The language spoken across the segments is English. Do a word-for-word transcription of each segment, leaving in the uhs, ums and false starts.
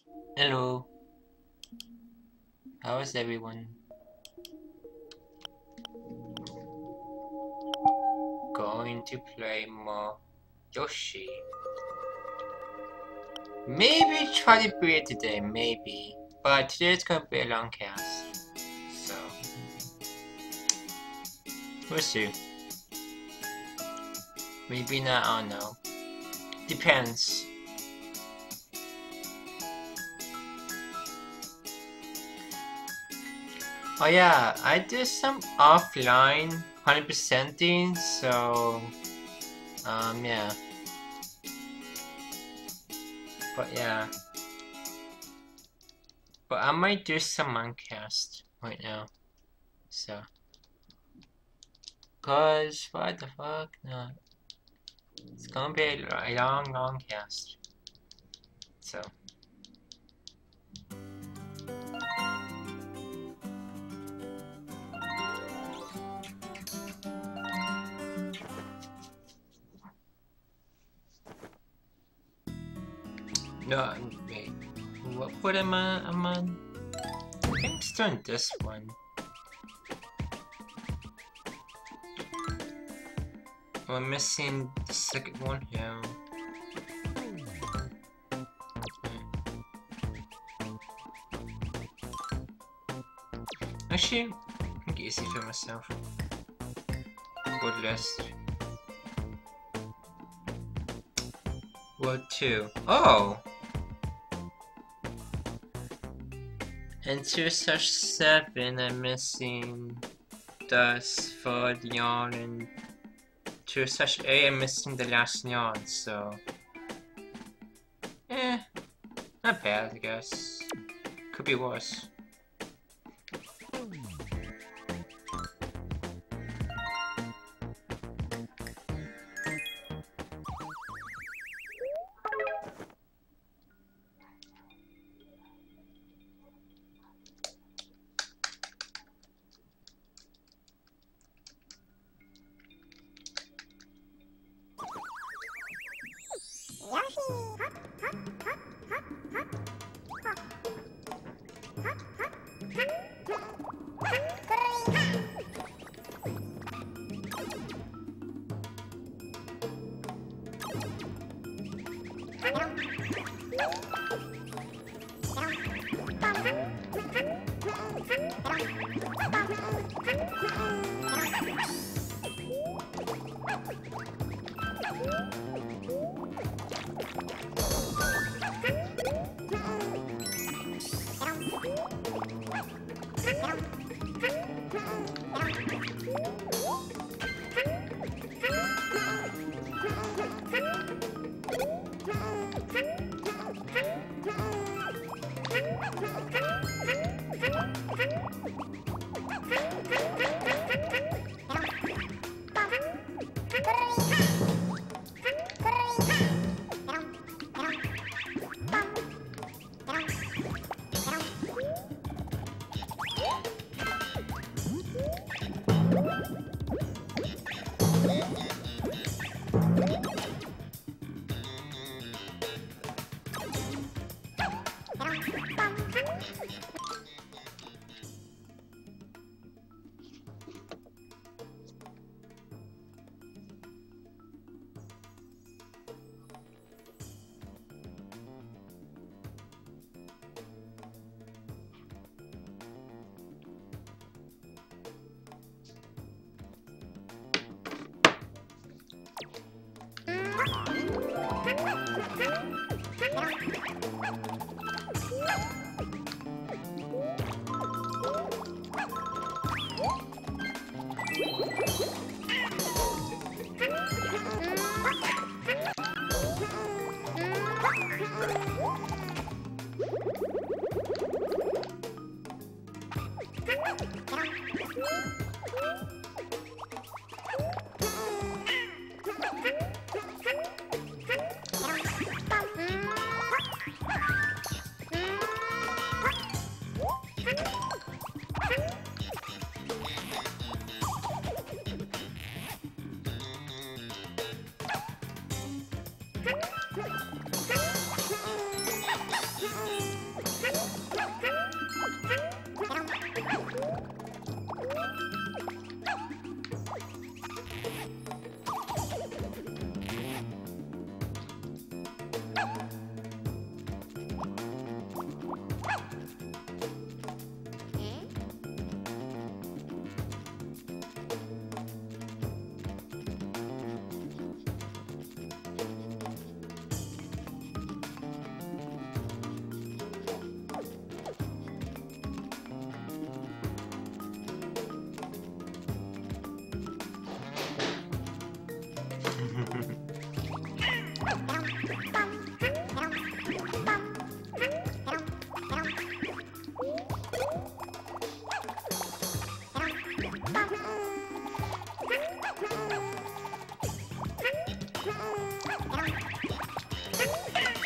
Hello. How is everyone? Going to play more Yoshi. Maybe try to beat it today, maybe. But today's gonna be a long cast. So we'll see. Maybe not, I don't know. Depends. Oh yeah, I did some offline one hundred percenting, so um yeah. But yeah. But I might do some Minecast right now. So cause what the fuck not. It's gonna be a, a long long cast. So no, wait. What, what am I? Am I? I think I'm still on this one. Oh, I'm missing the second one here. Actually, make it easy for myself. World list. World two. Oh! And two such seven, I'm missing Dust for Leon, and two such eight, I'm missing the last Leon, so. Eh, not bad, I guess. Could be worse.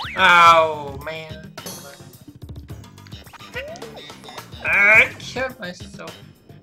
Oh man. I killed myself.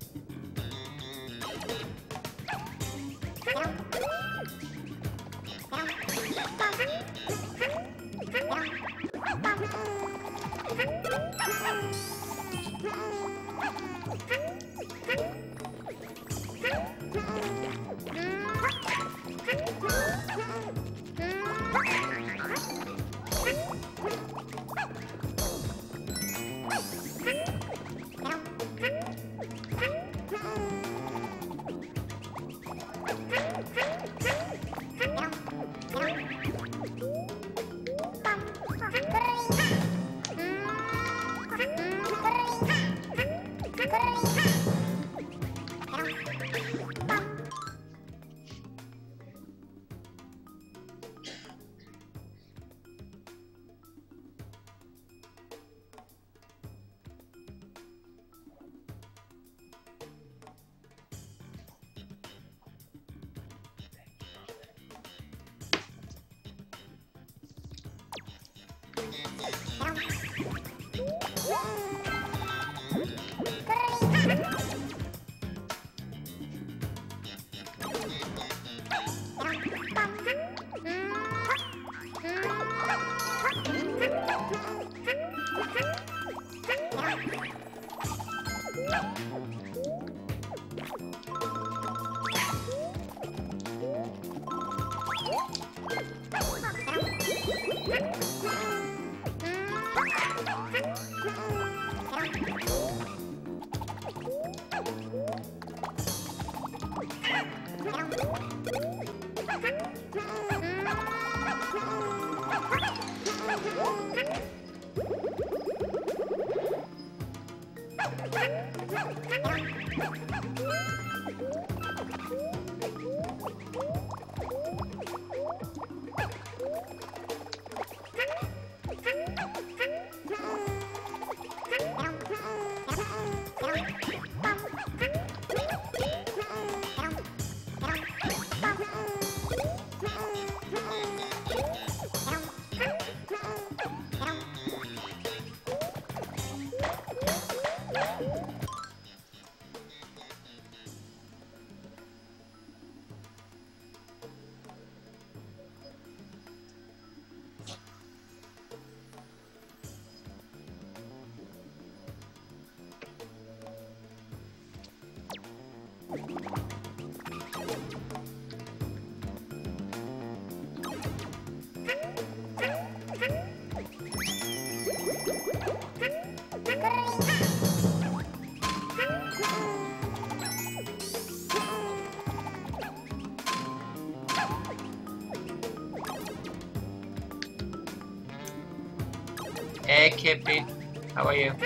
Hey Kippy, how are you?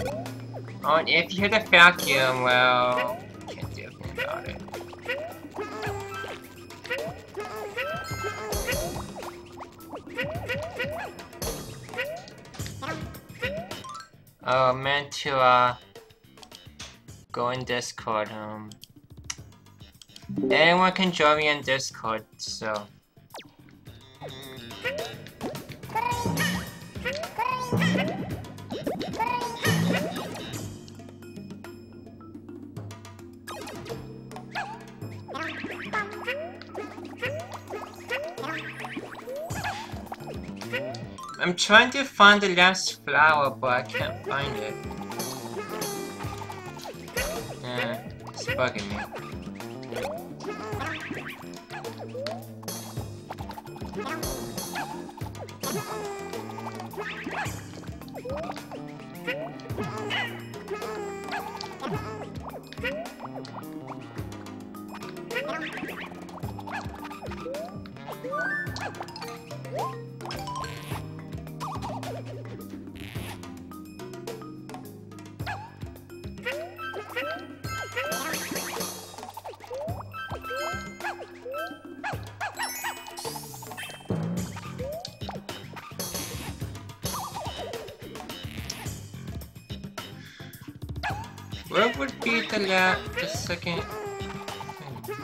Oh, and if you hear the vacuum, well, can't do anything about it. Oh, I meant to uh go in Discord. Um, anyone can join me in Discord, so. I'm trying to find the last flower, but I can't find it. Yeah, it's bugging me. What would be the la the second thing?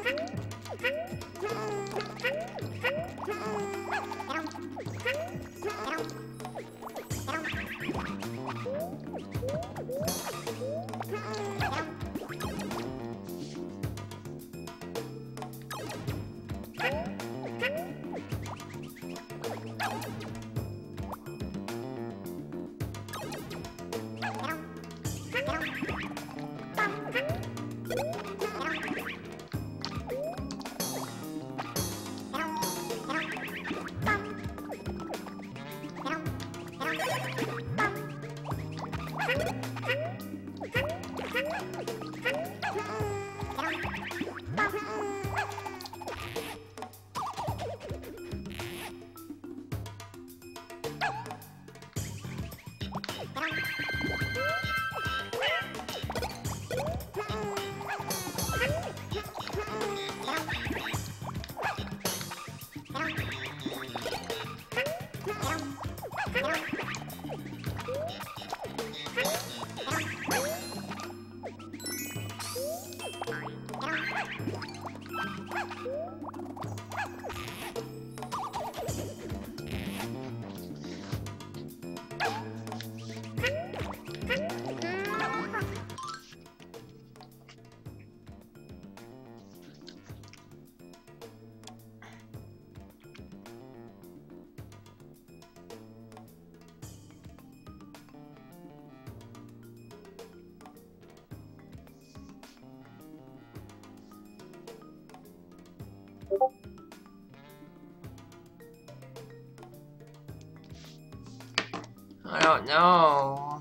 I don't know.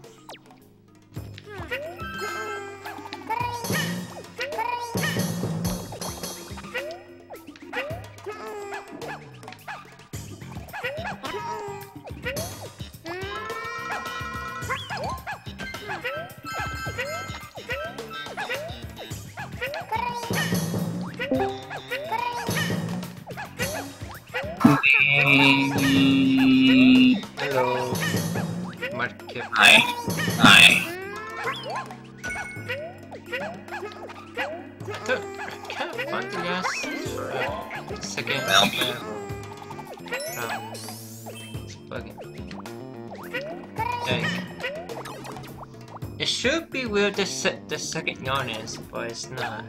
Hello, Market. Hi. Hi. I can't find the last uh, second Well. round. It's bugging. Like, it should be where the se the second yarn is, but it's not.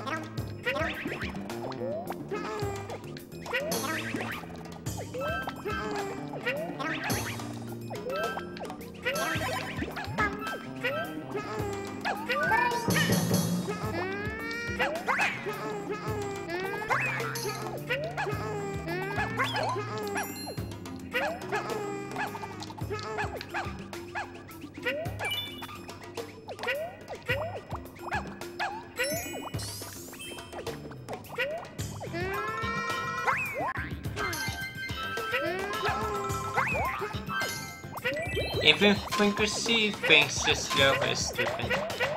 Even Fingersea thinks this level is stupid.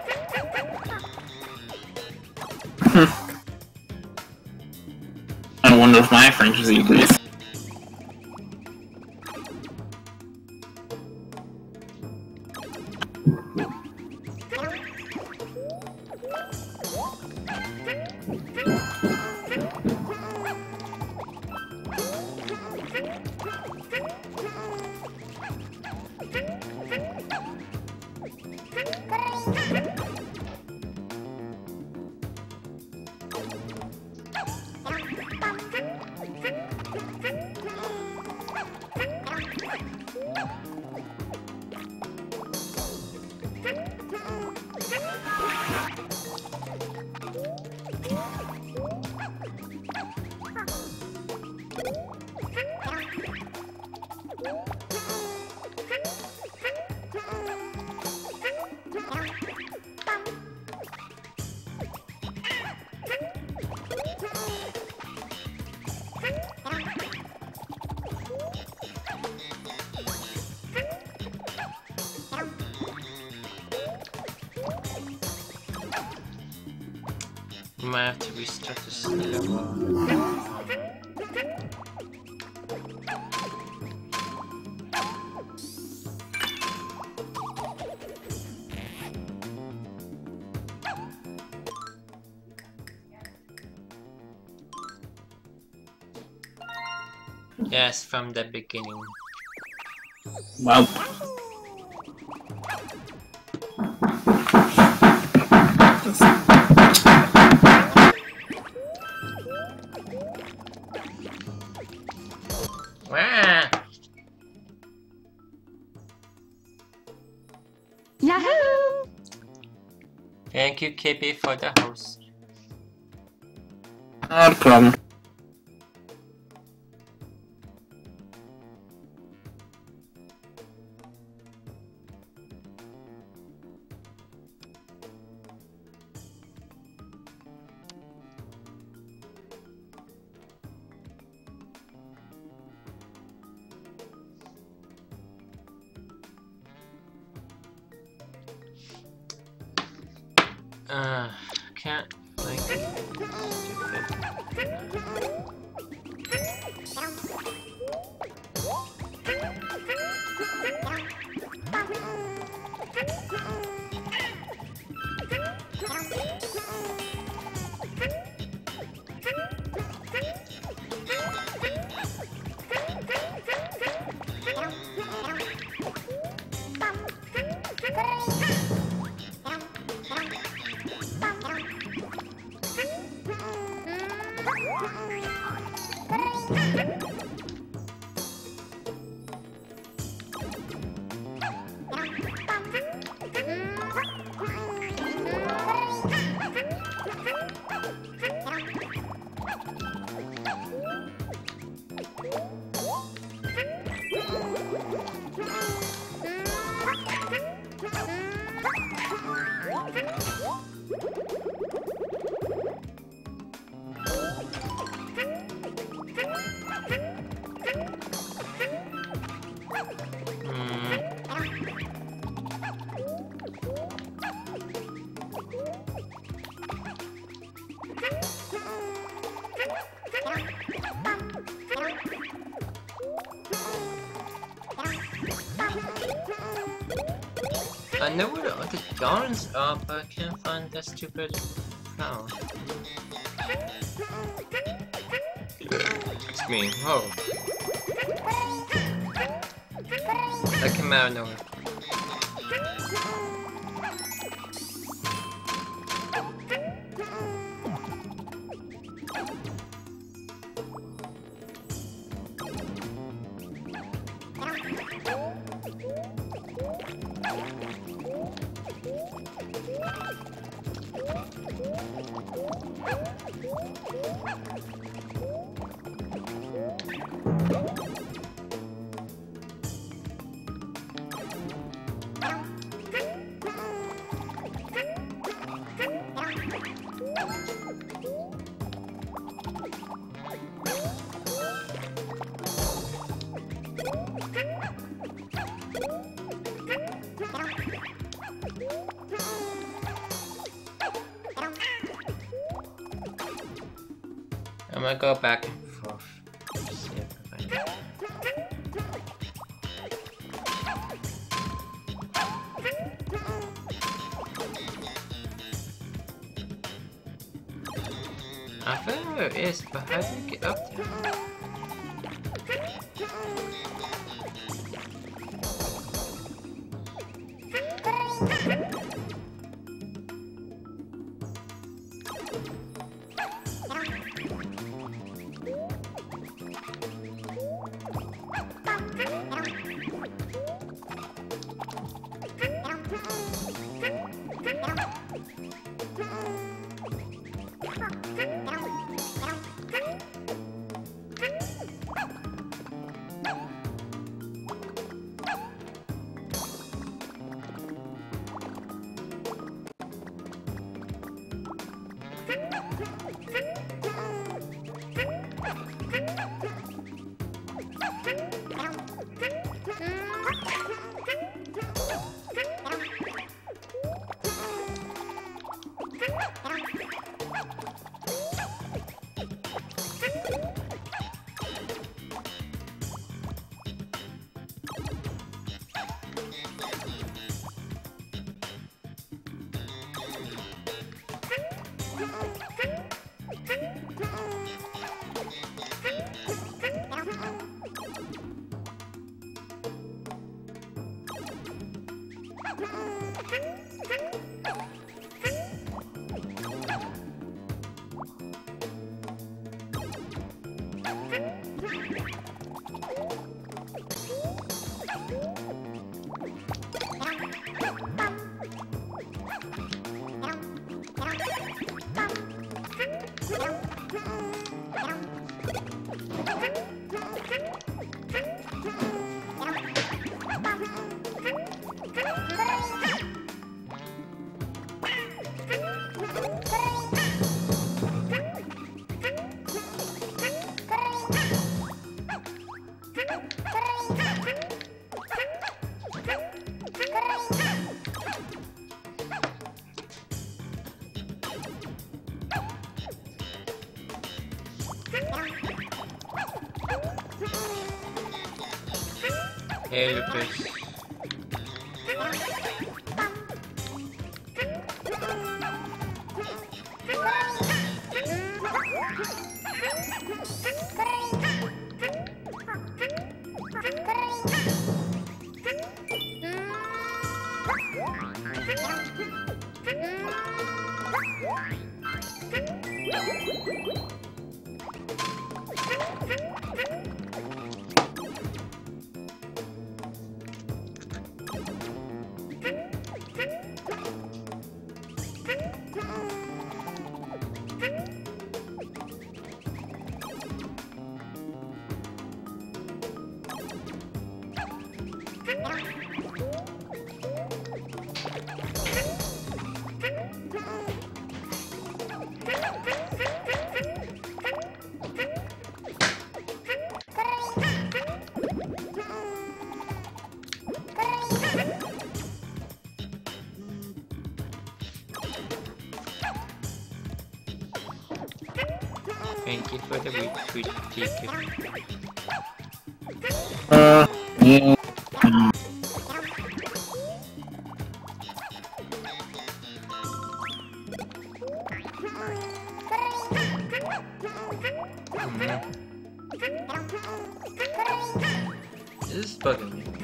I wonder if my Frenchy agrees. You might have to restart this level. Yes, from the beginning. Well. Wow. Yahoo! Thank you, K B, for the host. Not a problem. Uh, can't, like, stupid. I know where the other gardens are, but I can't find that stupid flower. It's me. Whoa. That came out of nowhere. I'm gonna go back and forth. See if I find it. I feel where it is, but how do you get up there? Hey, Lucas. Thank you for the retweet ticket. Uh, yeah. This is bugging me.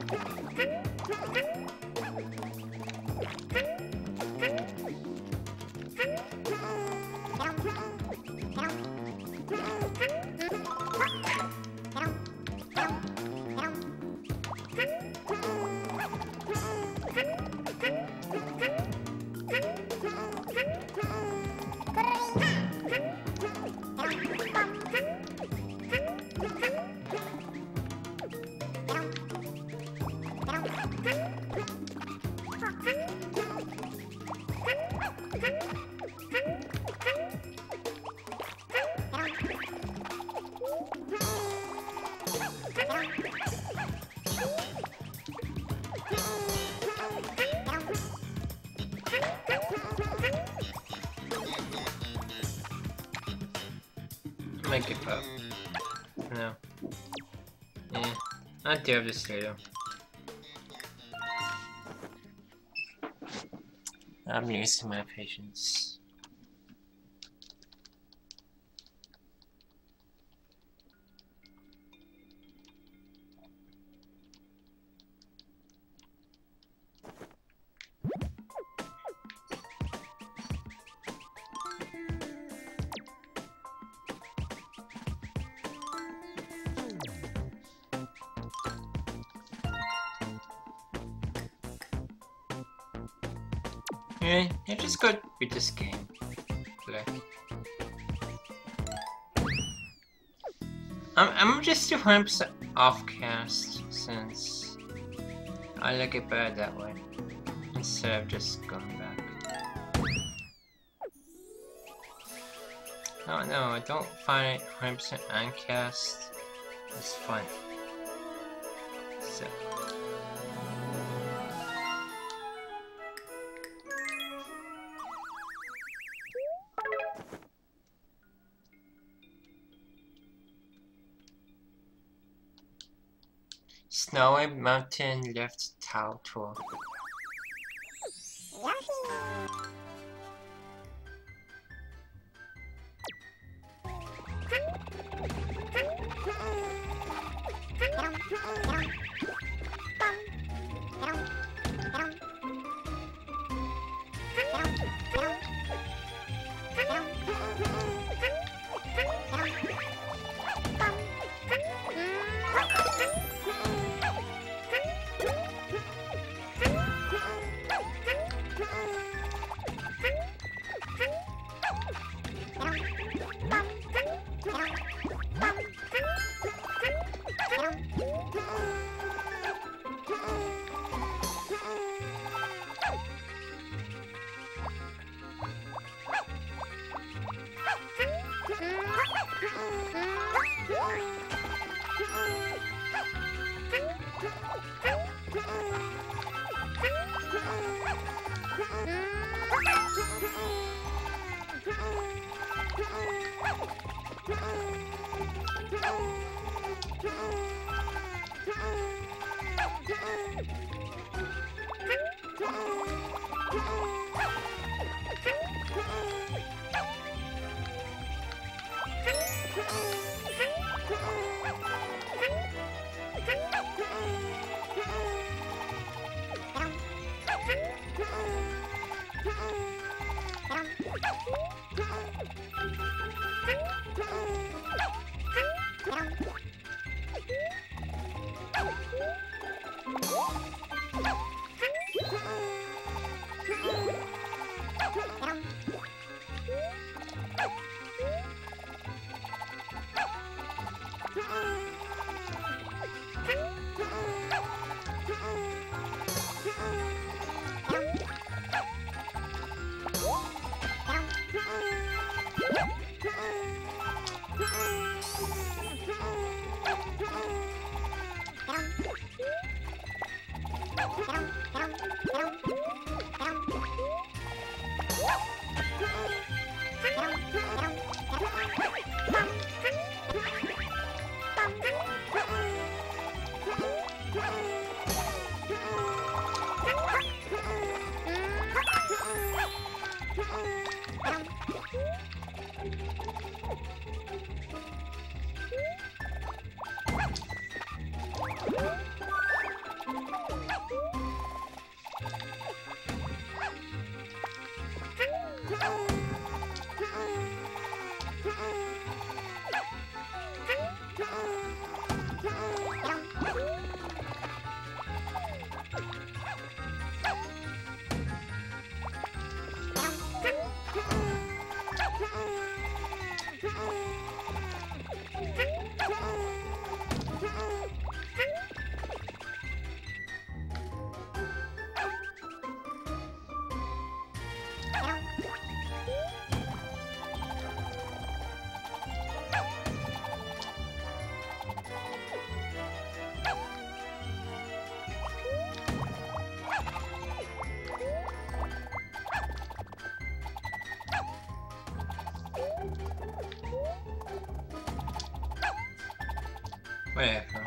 I might give up. No. Yeah. I'll dare this later. I'm losing my patience. Yeah, I just got with this game. Like, I'm I'm just two hundred percent off cast since I like it better that way instead of just going back. Oh no, I don't find it one hundred percent on cast. It's fun. So. Snowy Mountain Lift Tower Tour. Whatever.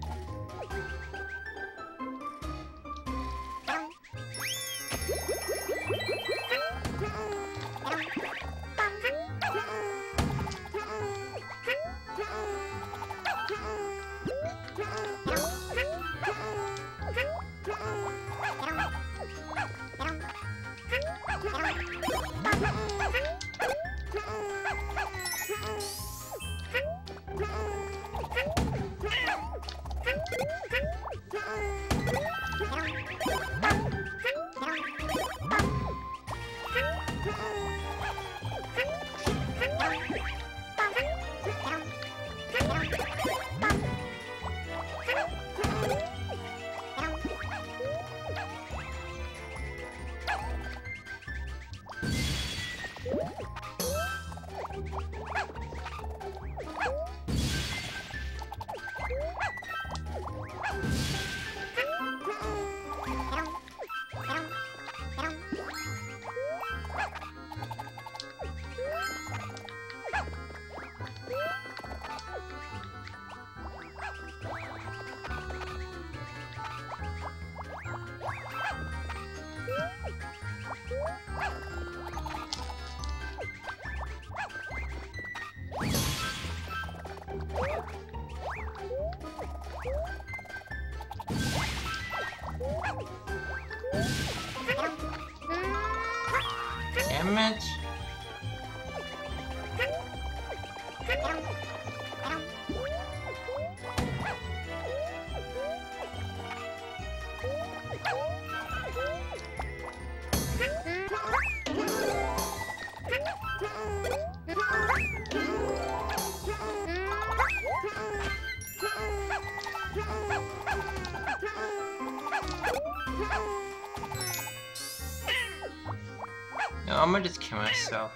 Damn it. No, I'm gonna just kill myself.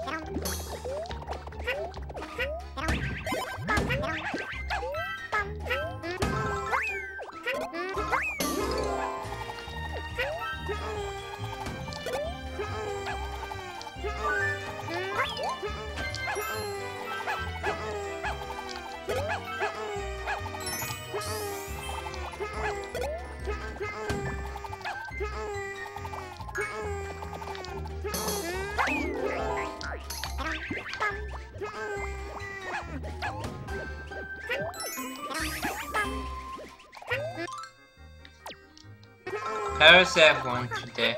How is everyone today?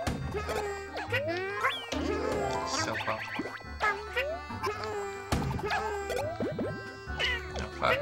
So far. No fuck.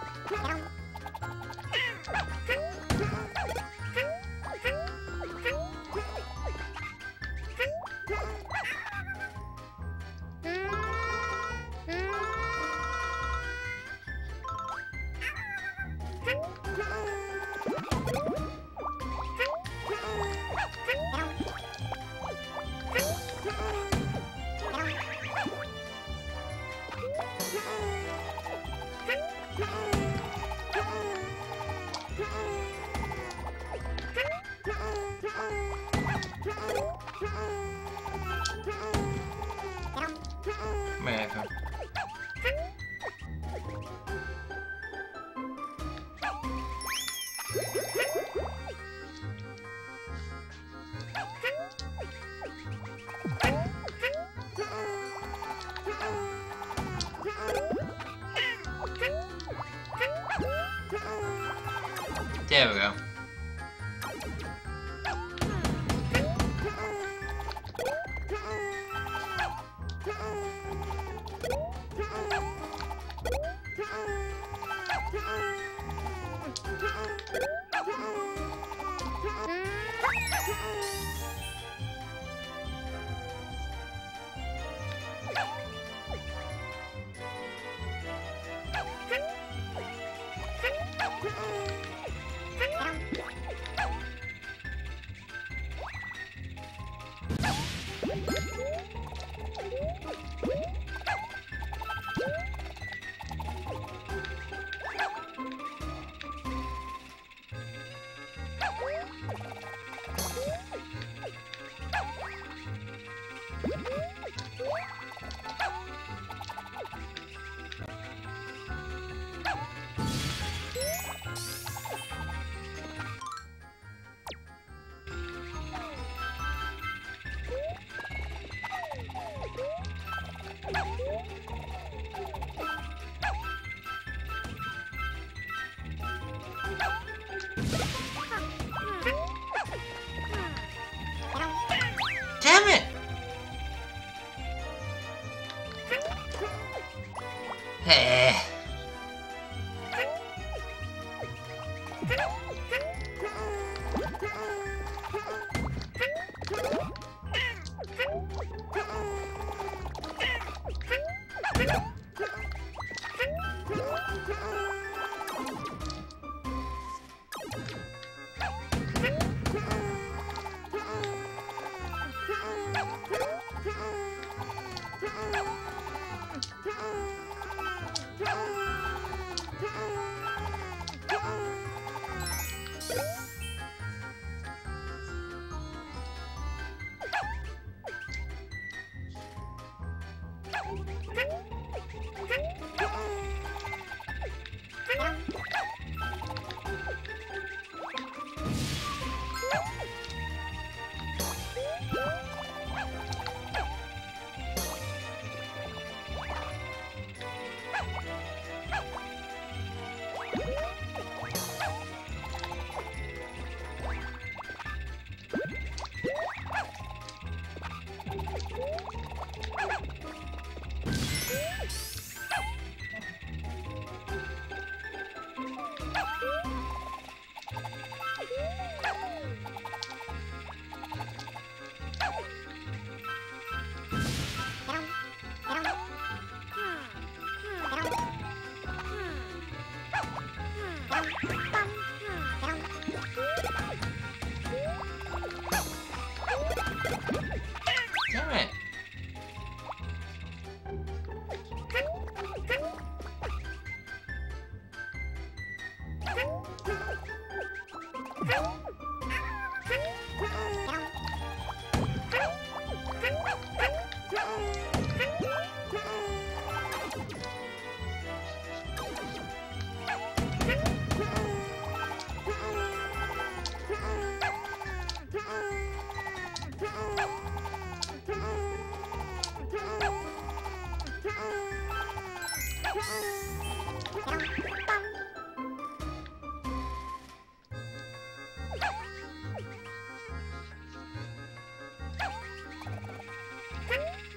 Whatever. There we go. Damn it! Hey. Damn it.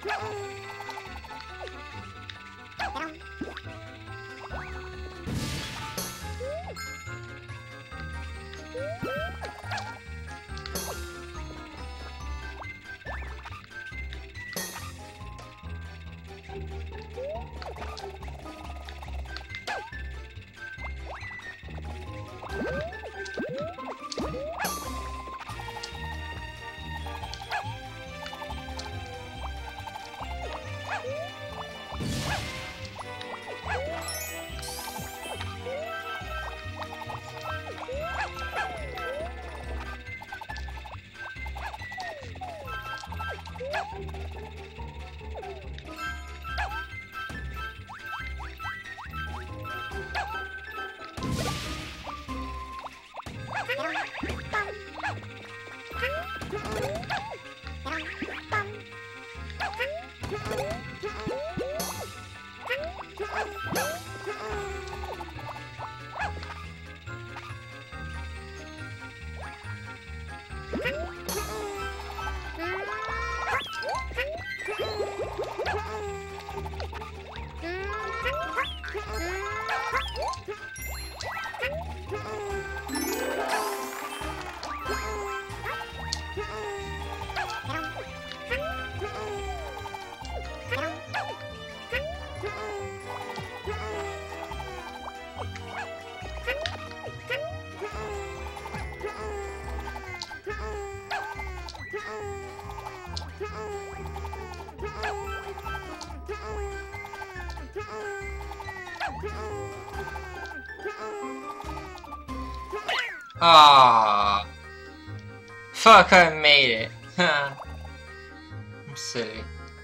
Ah, fuck! I made it. I'm silly.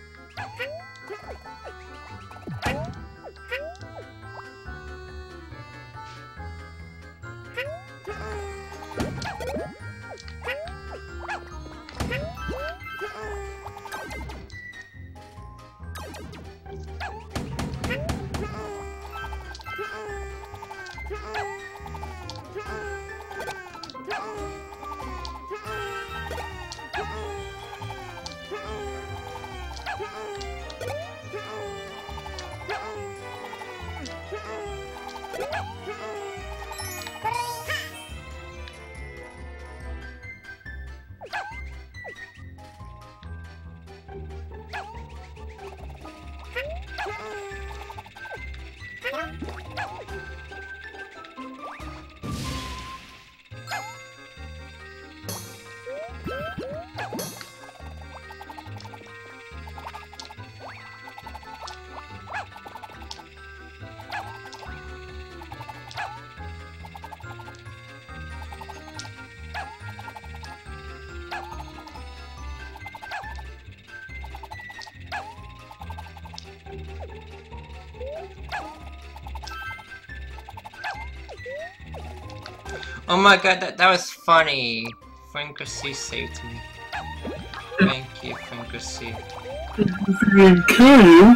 Oh my god, that, that was funny. Frankrissy saved me. Thank you, Frankrissy. Didn't kill you.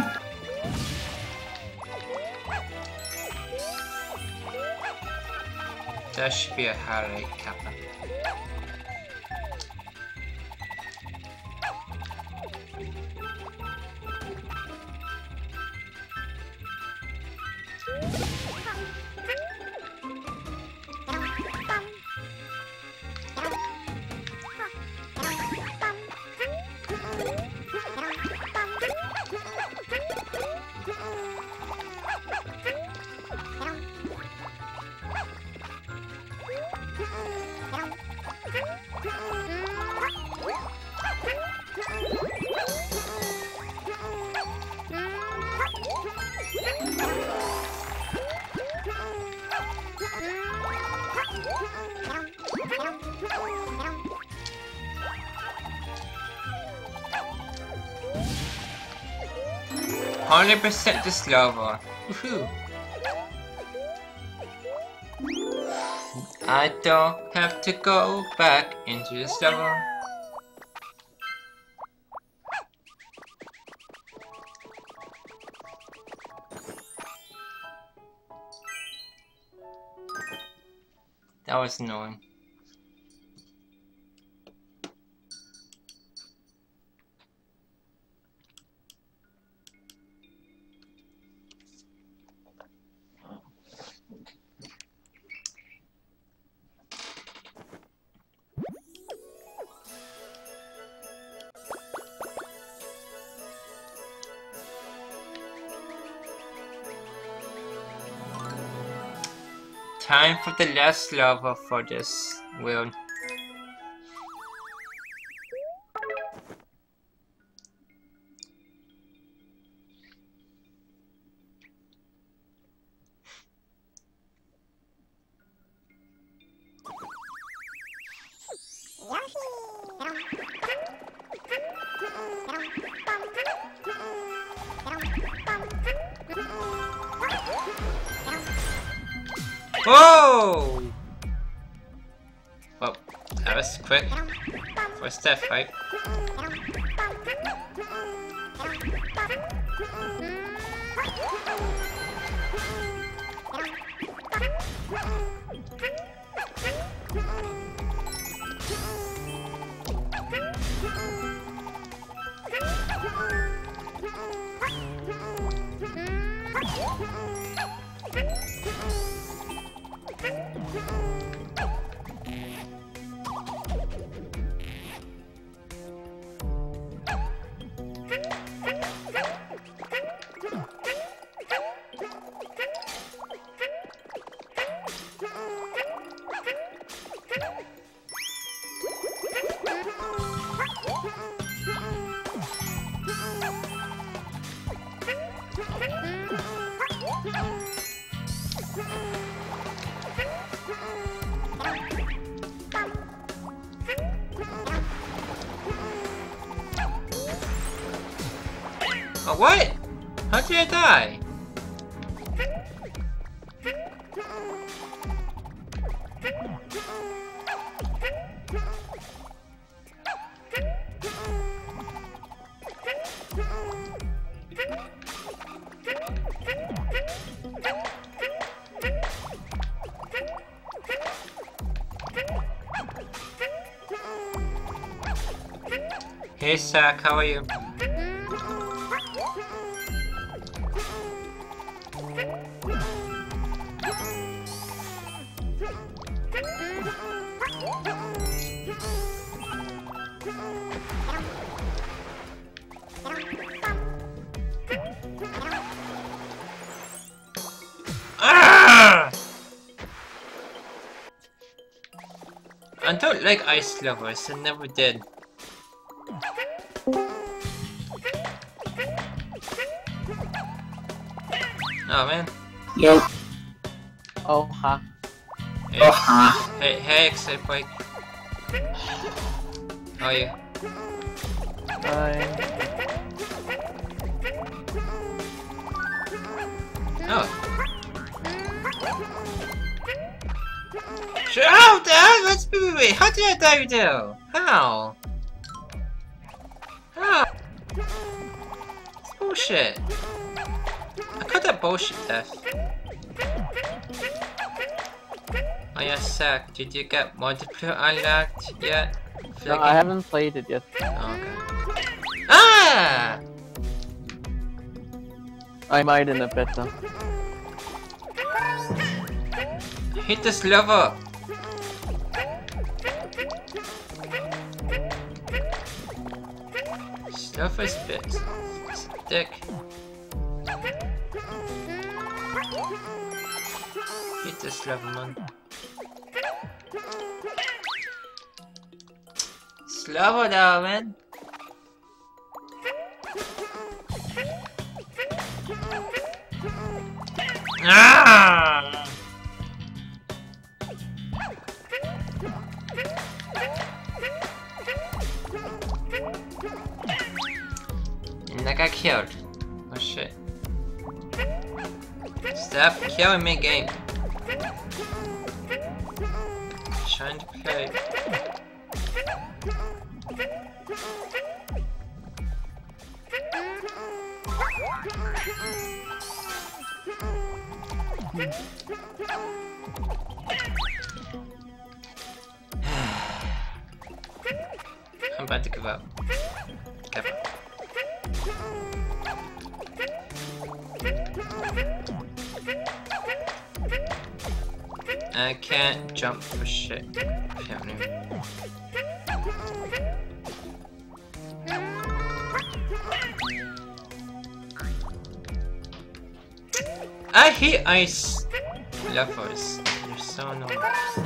That should be a highlight, Kappa. one hundred percent this level. Woohoo! I don't have to go back into this level. That was annoying. Time for the last level for this world. Whoa! Well, that was quick. First step, right? Oh, what? How did I die? Hey, Sack, how are you? Ah! I don't like ice lovers, I never did. Oh man. Yo. Oh, ha. Hey, Oh, ha. hey, hey, Excite Bike. How are you? Bye. Oh. Sure, oh, Dad, let's wait, wait, wait, how did I die though? How? How? It's bullshit. I call that bullshit death. Oh yeah, Sack, did you get multiplayer unlocked yet? No, I haven't played it yet. Oh, okay. Ah! I might in a bit though. Hit this lever! Stuff is bit. Stick. Hit this lever, man. Slower down, man. Ah! And I got killed. Oh shit. Stop killing me, game. Trying to play. I'm about to give up. Give up. I can't jump for shit. I hate ice levels. They're so annoying.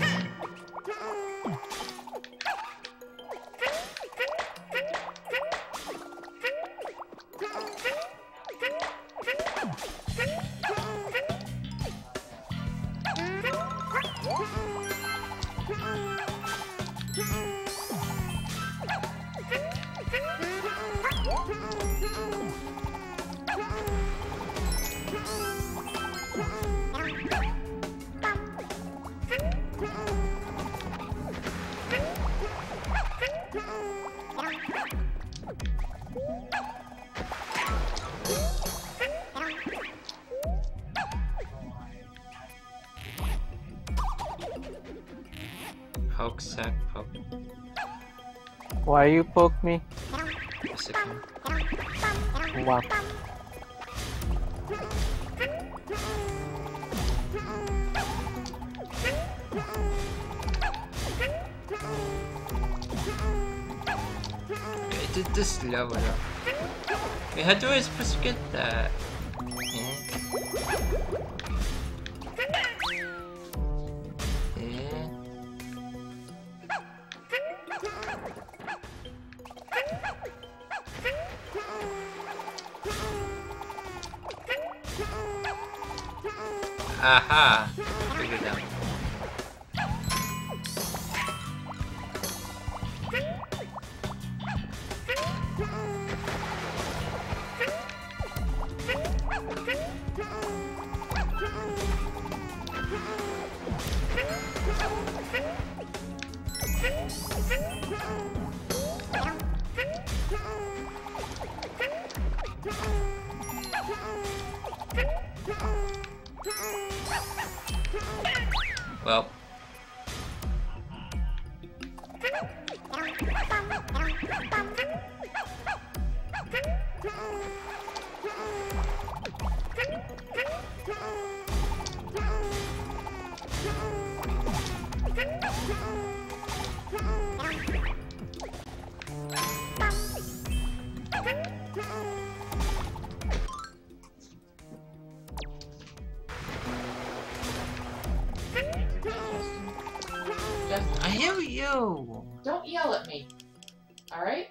Poke sack, poke. Why you poke me? Yes, I can. Wow. I did this level up. Wait, how do I supposed to get that? Yeah. Yeah. Aha! Figured it out. Well. I hear you! Don't yell at me. Alright?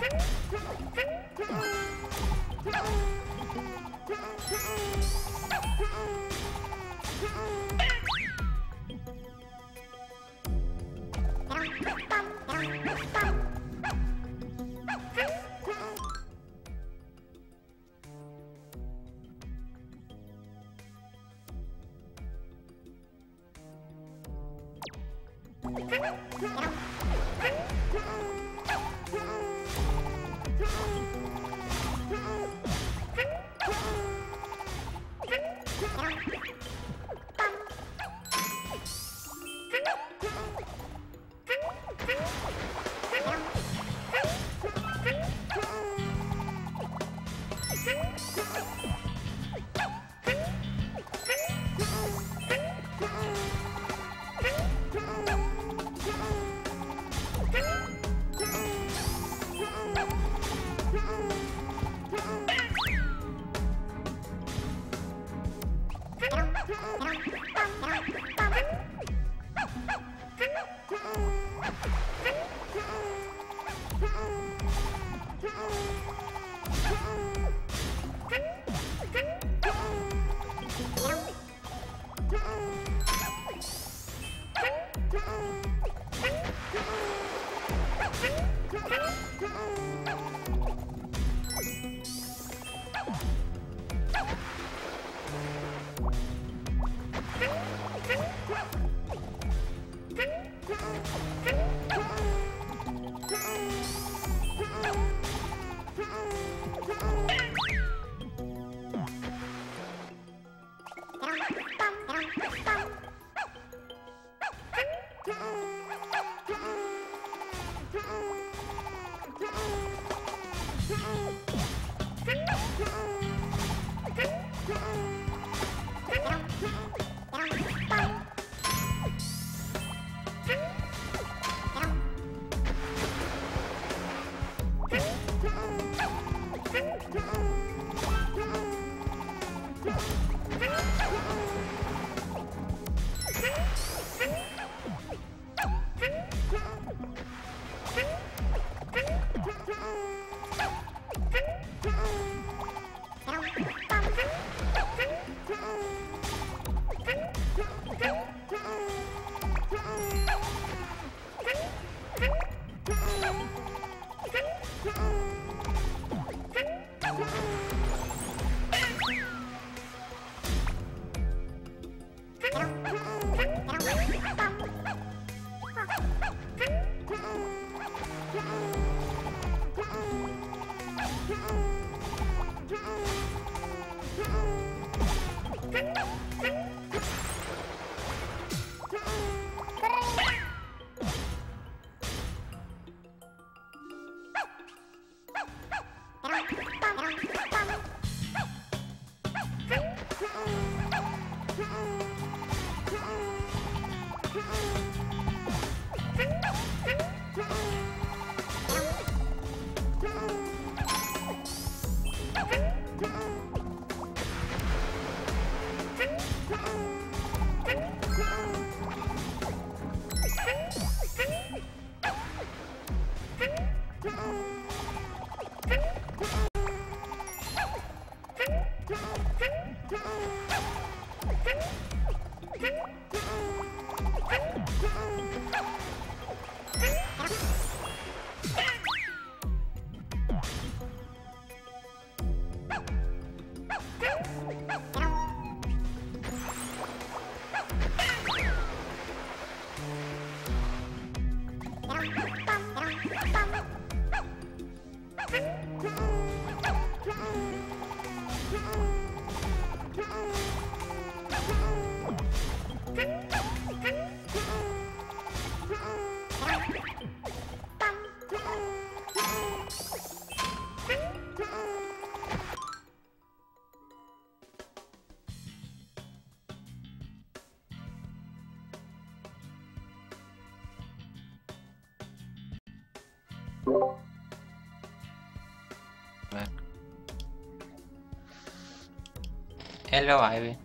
Hello, Ivy.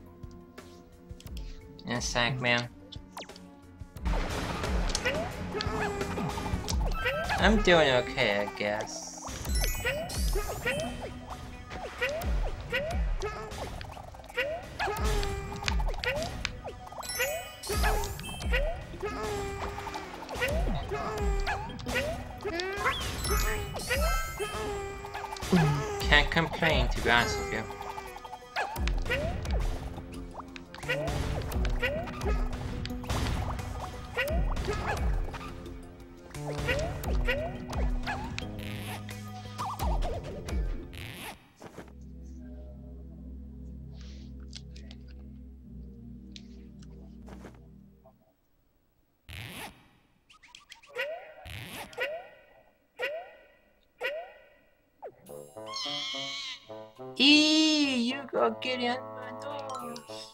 And Sackman. I'm doing okay, I guess. Can't complain, to be honest with you. Eee, you go get in my nose.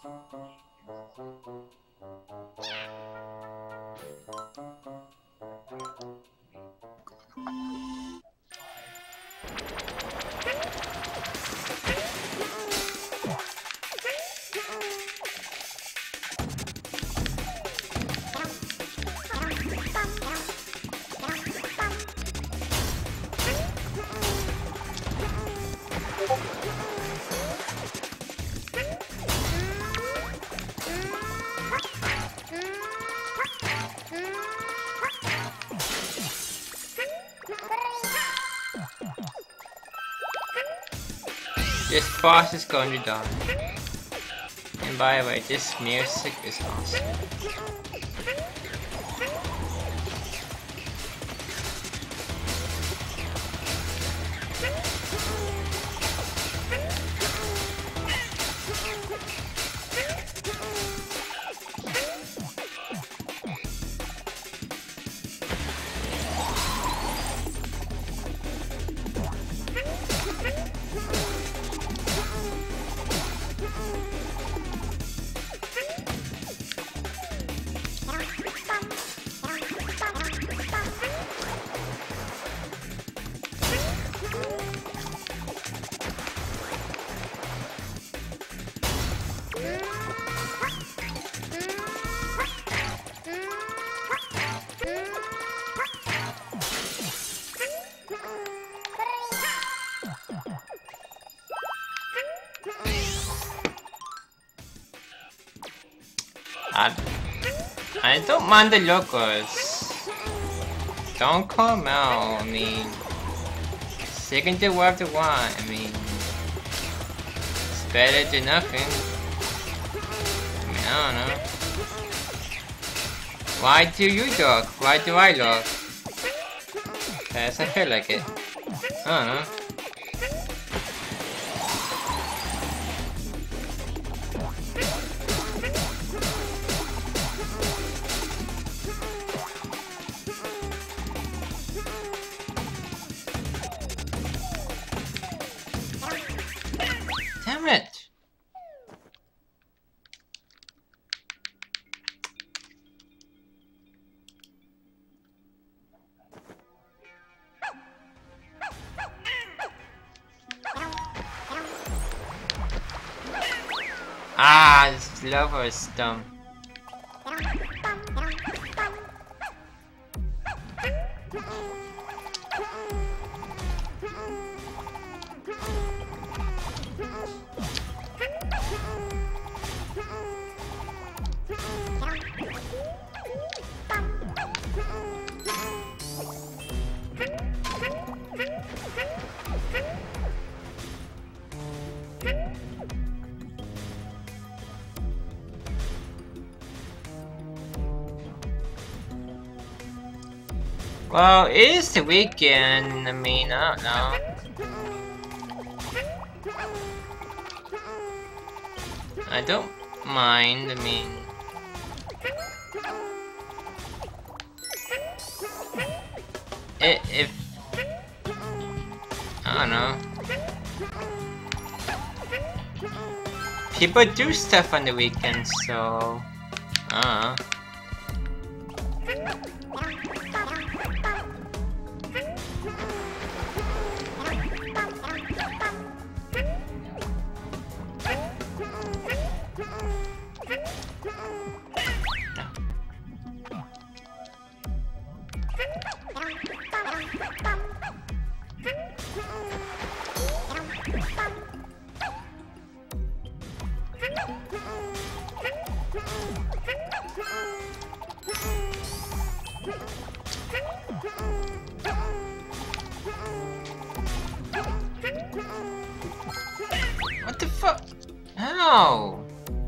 This boss is going to die. And by the way, this music is awesome. I, I don't mind the locals. Don't come out. I mean, they can do whatever they want. I mean, it's better than nothing. I mean, I don't know. Why do you look? Why do I look? Cause I feel like it. I don't know. Damn it! Ah, this level is dumb. Well, it is the weekend. I mean, I don't know. I don't mind. I mean, it, if I don't know, people do stuff on the weekends, so I don't know. No!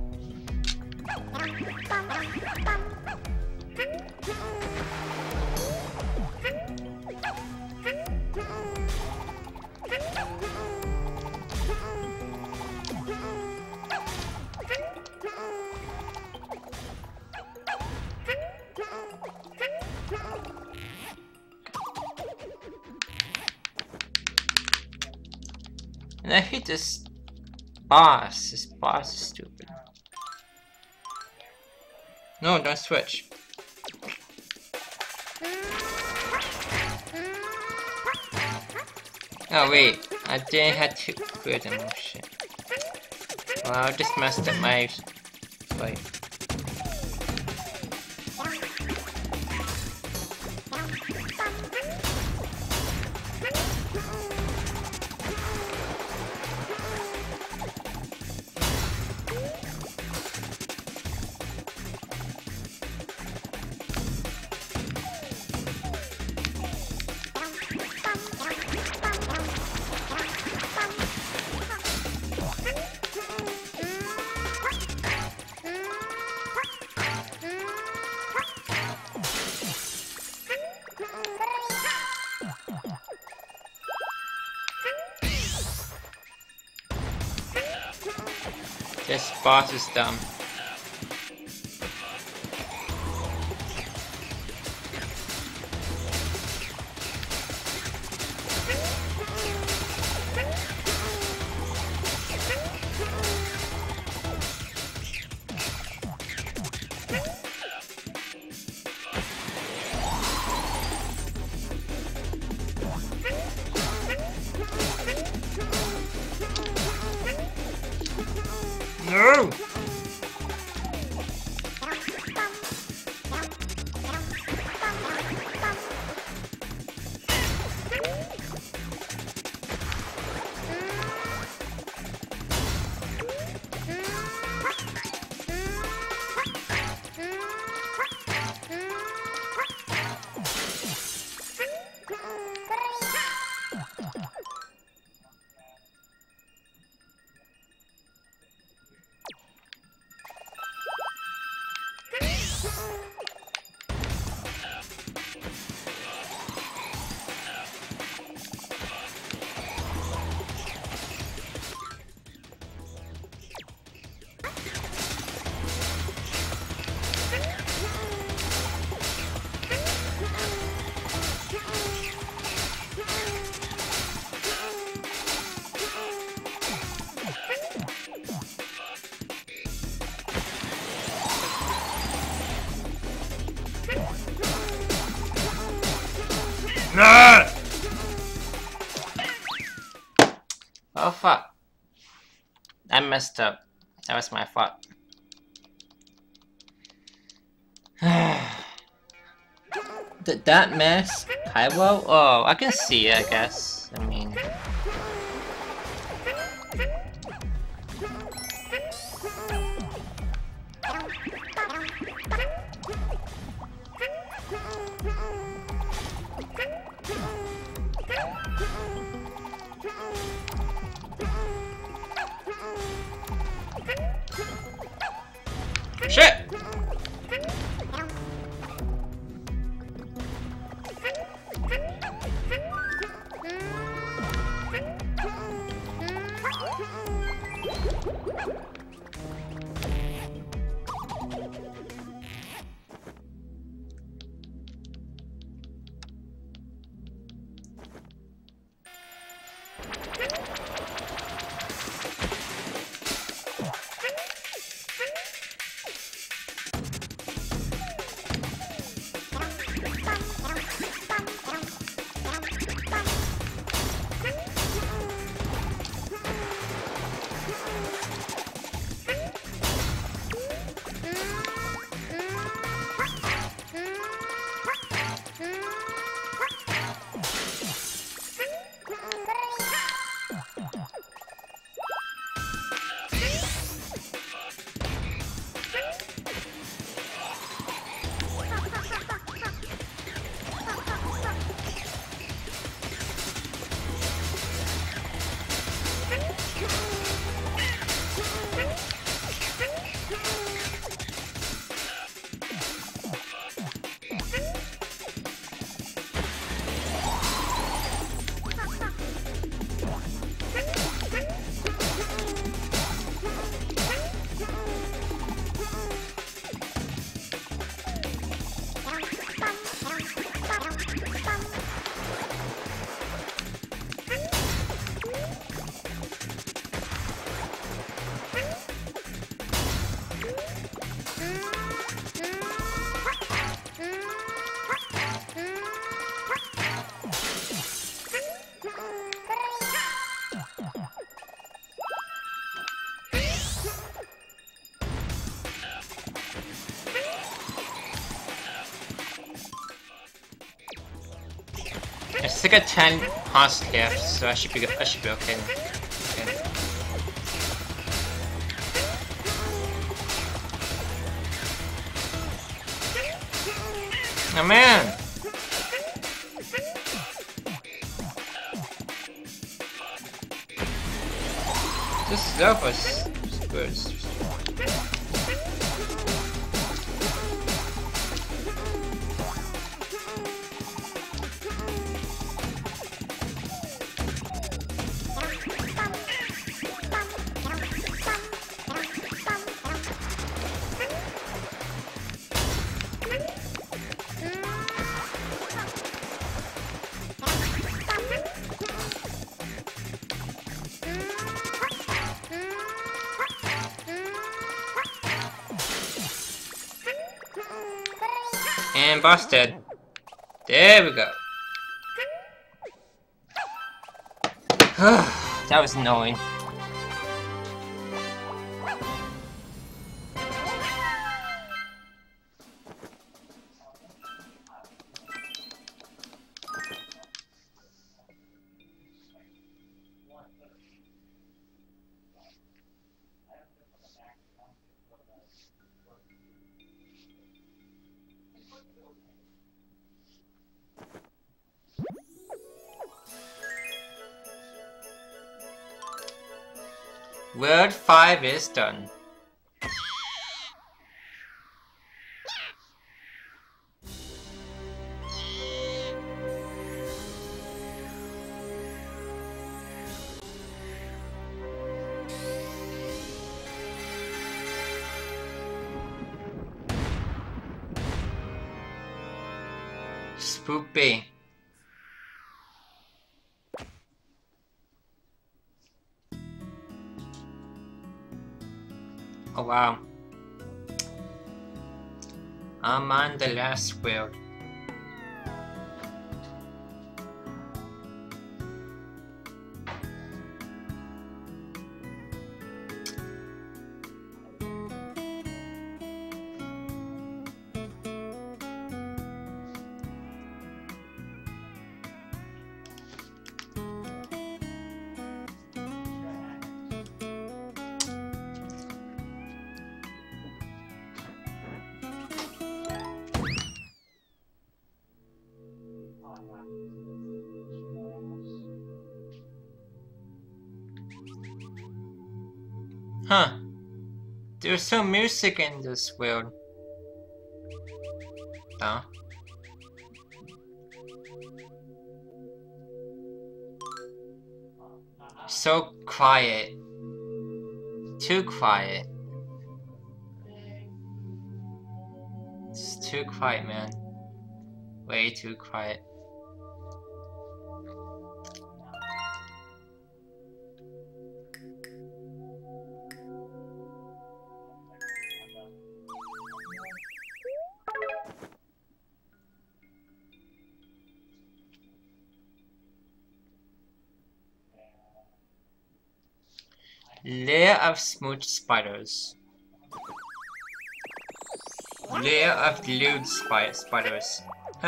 And I hate this boss. This boss is stupid. No, don't switch. Oh wait, I didn't have to clear them. Oh shit. Well, I just messed up my fight. This boss is dumb. No! Oh fuck. I messed up. That was my fault. Did that mess Kaiwo? Oh, I can see it, I guess. I mean... Shit! It's like a ten house left, so I should be I should be okay. Okay. Oh man! This surface is good. And busted. There we go. That was annoying. World five is done. Spoopy. Oh wow. I'm on the last world. Huh. There's some music in this world. Oh. So quiet. Too quiet. It's too quiet, man. Way too quiet. Layer of smooth spiders. Layer of glued spi spiders.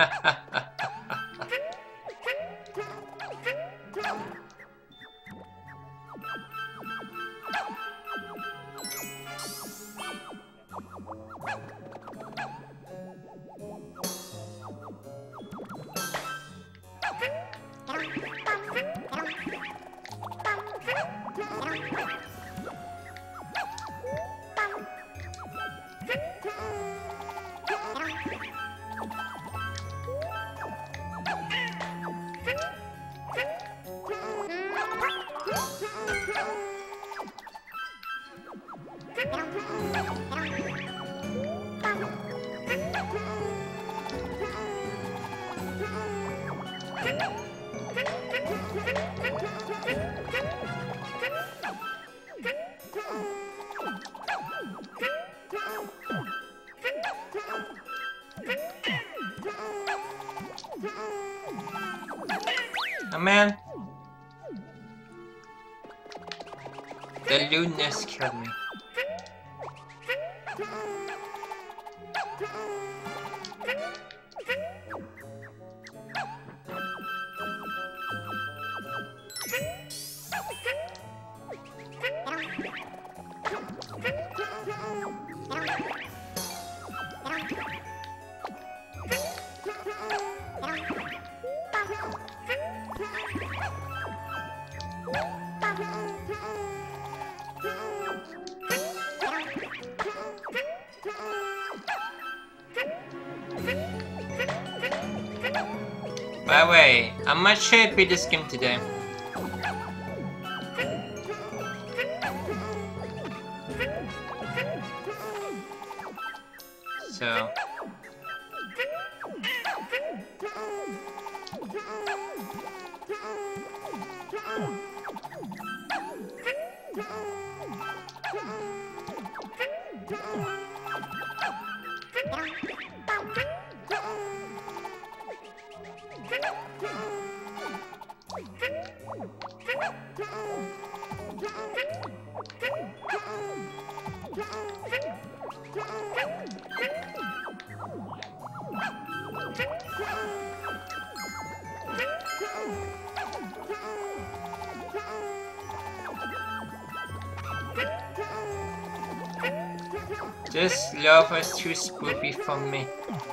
Oh man, the lewdness killed me. By the way, how much should I beat this game today? So... This lava is too spoopy for me.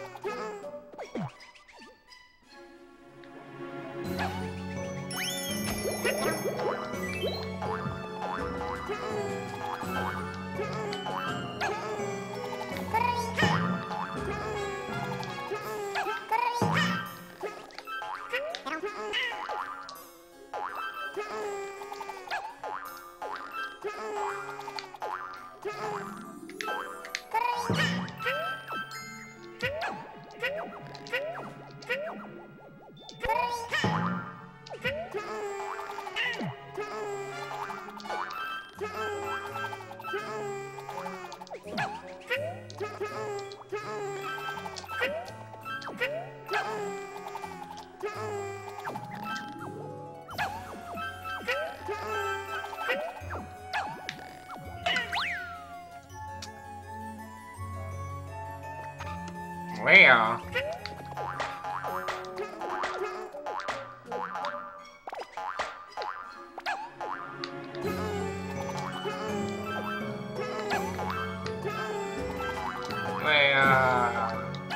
Where? Where?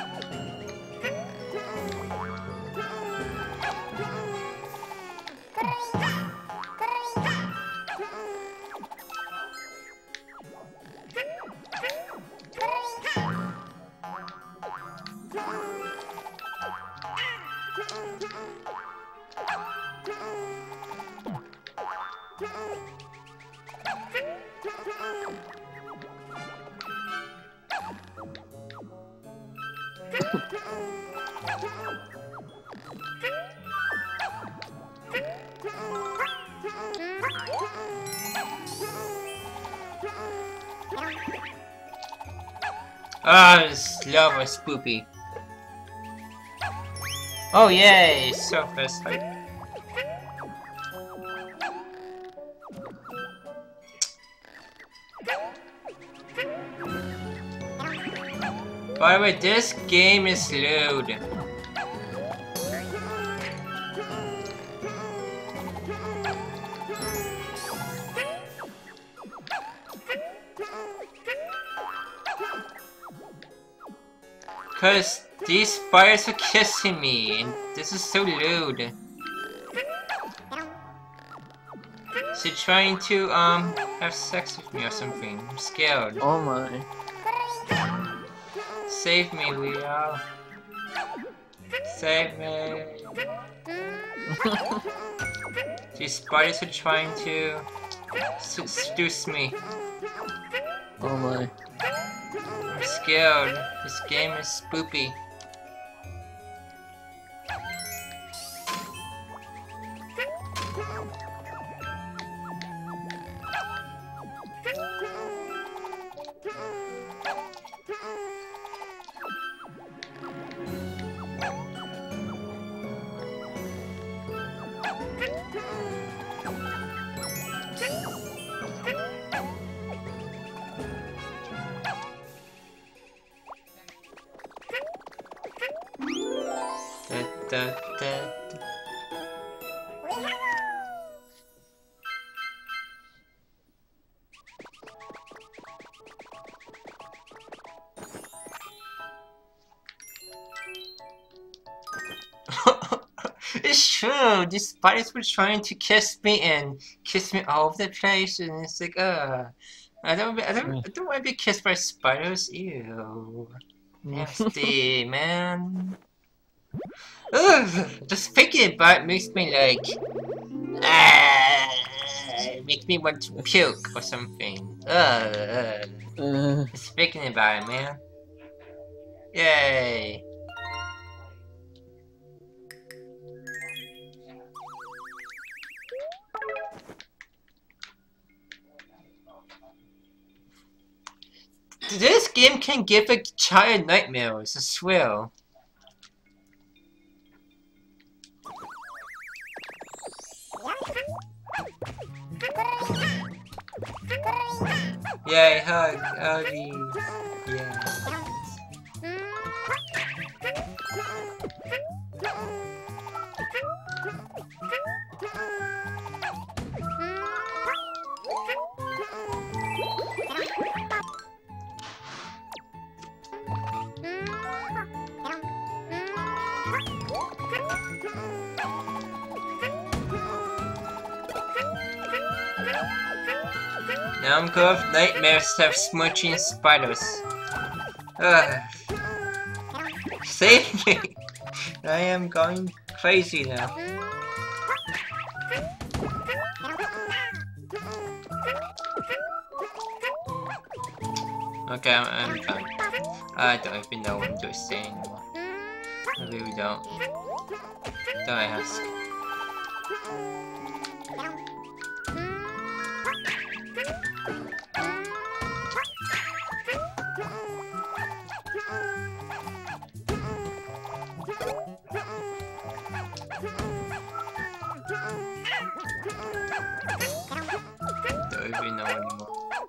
Ah, this lava is spoopy. Oh yay, surface height. By the way, this game is slowed. Cause these spiders are kissing me, and this is so lewd. Is she trying to, um, have sex with me or something? I'm scared. Oh my. Save me, Leo. Save me. These spiders are trying to seduce me. Oh my. I'm scared. This game is spoopy. Da, da, da. is true. These spiders were trying to kiss me and kiss me all over the place, and it's like, uh, I don't, I don't, I don't want to be kissed by spiders. Ew, nasty, man. Ugh, just thinking about it makes me like, ah, it makes me want to puke or something. Ugh, Uh, just thinking about it, man. Yay. This game can give a child nightmares, I swear. Yay, hug, huggy. Yeah. Now I'm going with nightmares of smooching spiders. Ugh. Save me! I am going crazy now. Okay, I'm, I'm fine. I don't even know what to say anymore. I really don't. Don't ask. Don't even know anymore.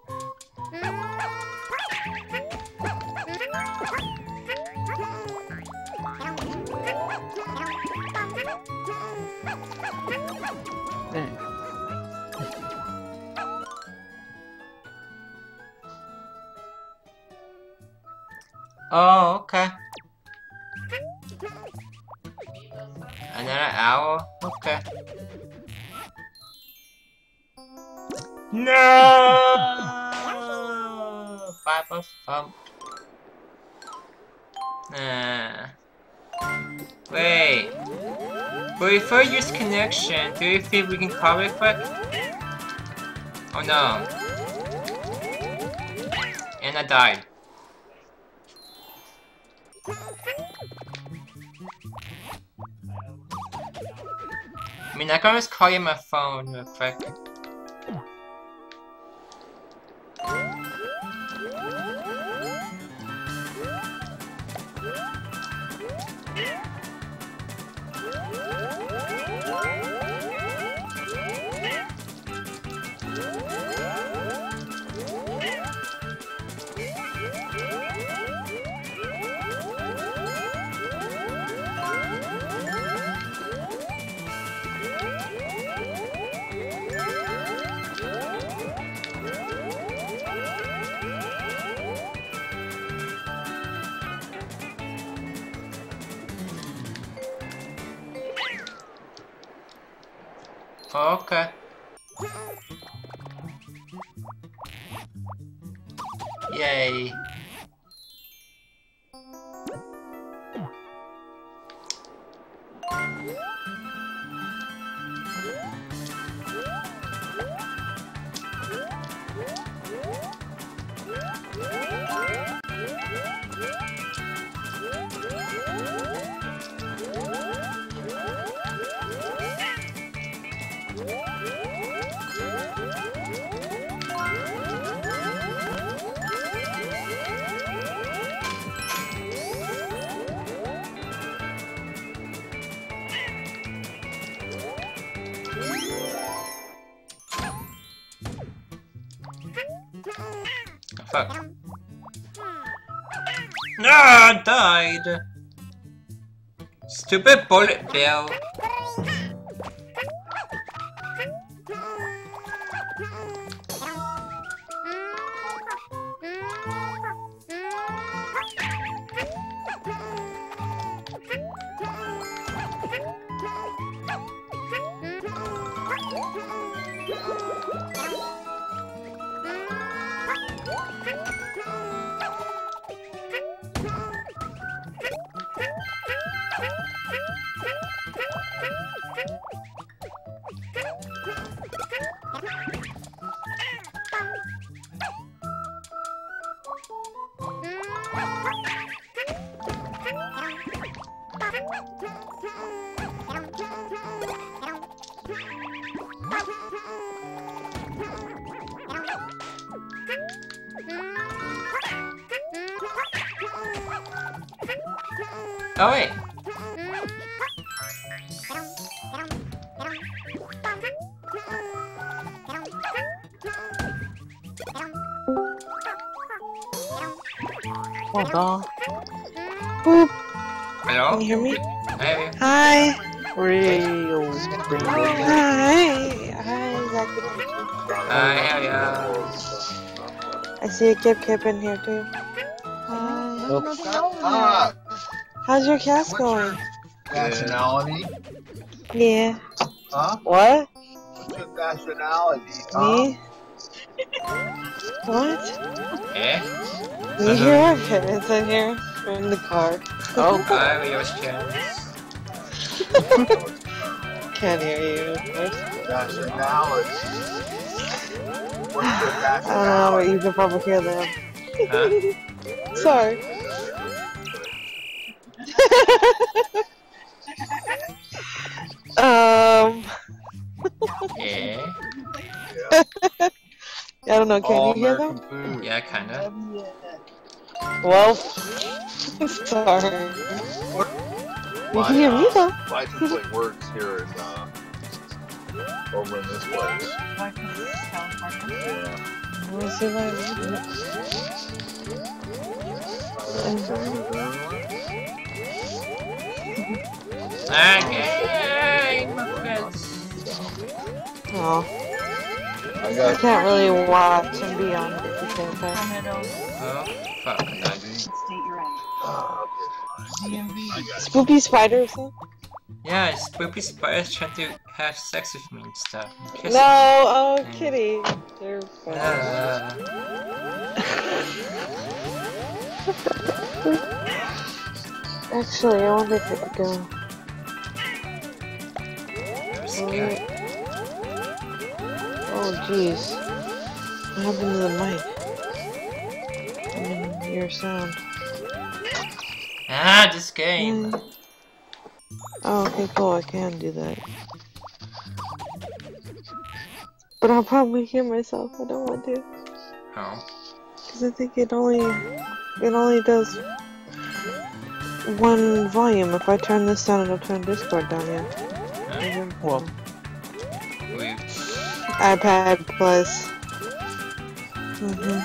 dang. Oh, okay. Another hour? Okay. No! Papa Thump. Nah. Wait. But before we use connection, do you think we can call it quick? Oh no. And I died. I mean, I can always call you my phone real quick. Okay. Yay. Fuck. No, I died. Stupid bullet bill. Oh wait. Oh no. Boop. Hello? Can you hear me? Hey. Hi. Real Hi. Hi, Zachary. Hi, how are ya? I see a Kip Kip in here too. Hi. Ah, How's your cast going? nationality? Yeah. Huh? What? What's your nationality? Huh? Me? What? Eh? You hear our parents in here? We're in the car. Oh, Hi, yours chance. Can't hear you. What? Nationality. What's your I don't know, but nationality? you can probably hear them. Huh? Sorry. um. Eh? I don't know. Can All you hear American them? food. Yeah, kinda. Well, sorry. You My, can hear me uh, though. license plate works here in, uh, over in this place. Yeah. Let's see if I can hear it. Okay. Oh, I I got can't really watch and be on it at the same time. Oh, fuck. uh, I got Spooky spider or something? Yeah, spooky spiders trying to have sex with me and stuff. Kiss No, oh, Mm. kitty. They're me. fun. Uh, Actually, I wonder if it could go. I'm scared. Oh, jeez. What happened to the mic? I mean, your sound. Ah, this game. Mm. Oh, okay, cool. I can do that. But I'll probably hear myself. I don't want to. Oh. Because I think it only... It only does... one volume. If I turn this down, it'll turn Discord down, yeah. Uh, well, we, iPad Plus. Mm-hmm.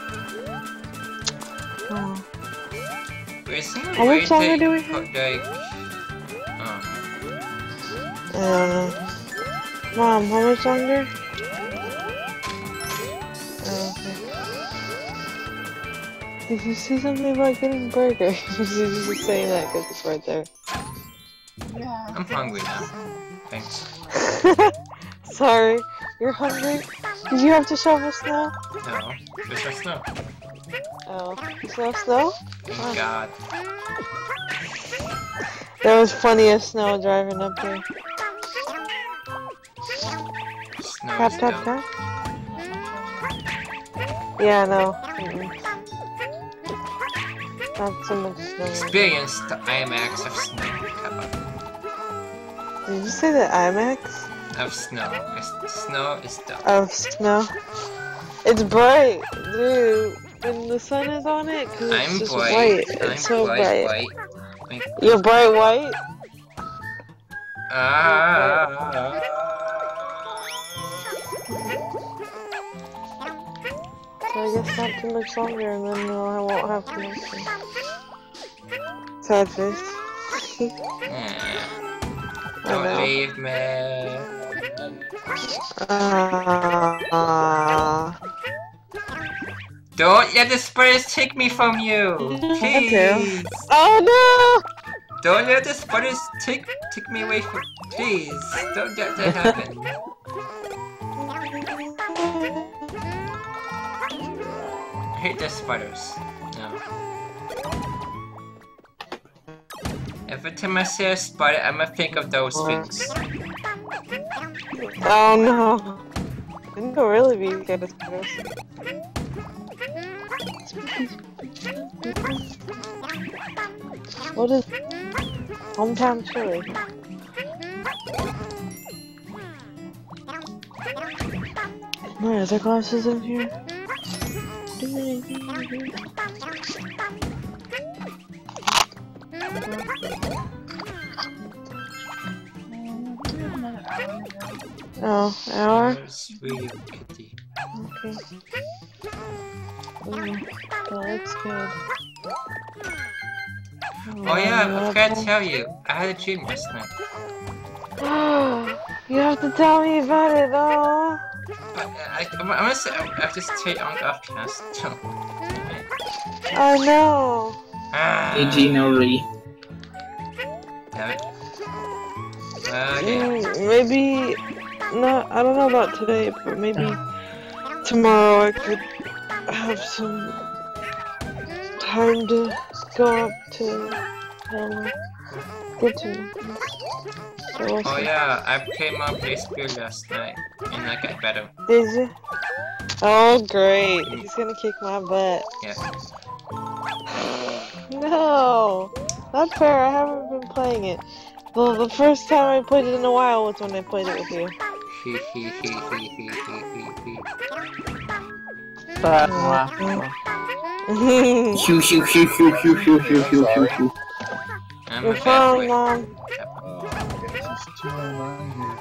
Oh. we're seeing How much longer do we have? Like, oh. I don't know. Mom, how much longer? Oh, okay. Did you say something about getting burgers? You just saying that because it's right there. I'm hungry now. Thanks. Sorry, you're hungry? Did you have to shovel snow? No, there's no snow. Oh, there's no snow? Thank Oh. God. There was plenty of snow driving up here. Snow Tap, is tap, dope. tap. Yeah, I know. Mm-mm. Not so much snow. Experience the IMAX of snow. How about Did you say the IMAX? of snow? It's- Snow is dope. Of snow? It's bright, dude. When the sun is on it, cause it's I'm just bright. white. I'm It's so bright, bright. white. Wait. You're bright white? Ah. So I guess not too much longer, and then uh, I won't have connection. Sad face. Yeah. I Don't know. leave me. Uh, Don't let the spiders take me from you. Please. oh Don't let the spiders take take me away from. Please. Don't let that happen. no! hate the spiders. No. Every time I see a spider, I'ma think of those things. Oh no. Didn't go really be scared of spiders. What is hometown chili? Where are there glasses in here? Oh, hour? Sweet kitty. Okay. Ooh, that looks good. Oh yeah, I forgot to tell you. I had a dream last night. You have to tell me about it, oh. But, uh, I, I'm, I'm gonna say, I have to stay on the offcast. I know. Ah, A G no re. damn it. Well, yeah. Mm, maybe, no, I don't know about today, but maybe tomorrow I could have some time to go up to um, get to know. So we'll Oh see. yeah, I played my base build last night, and I got better. Did you? Oh, great. He's gonna kick my butt. Yeah. No! Not fair, I haven't been playing it. Well, the first time I played it in a while was when I played it with you. He he he he he he he he. Bad laugh. Shoo shoo shoo shoo shoo shoo shoo shoo shoo shoo. I'm You're a bad fine, boy. Mom. Uh, I guess it's two oh nine here.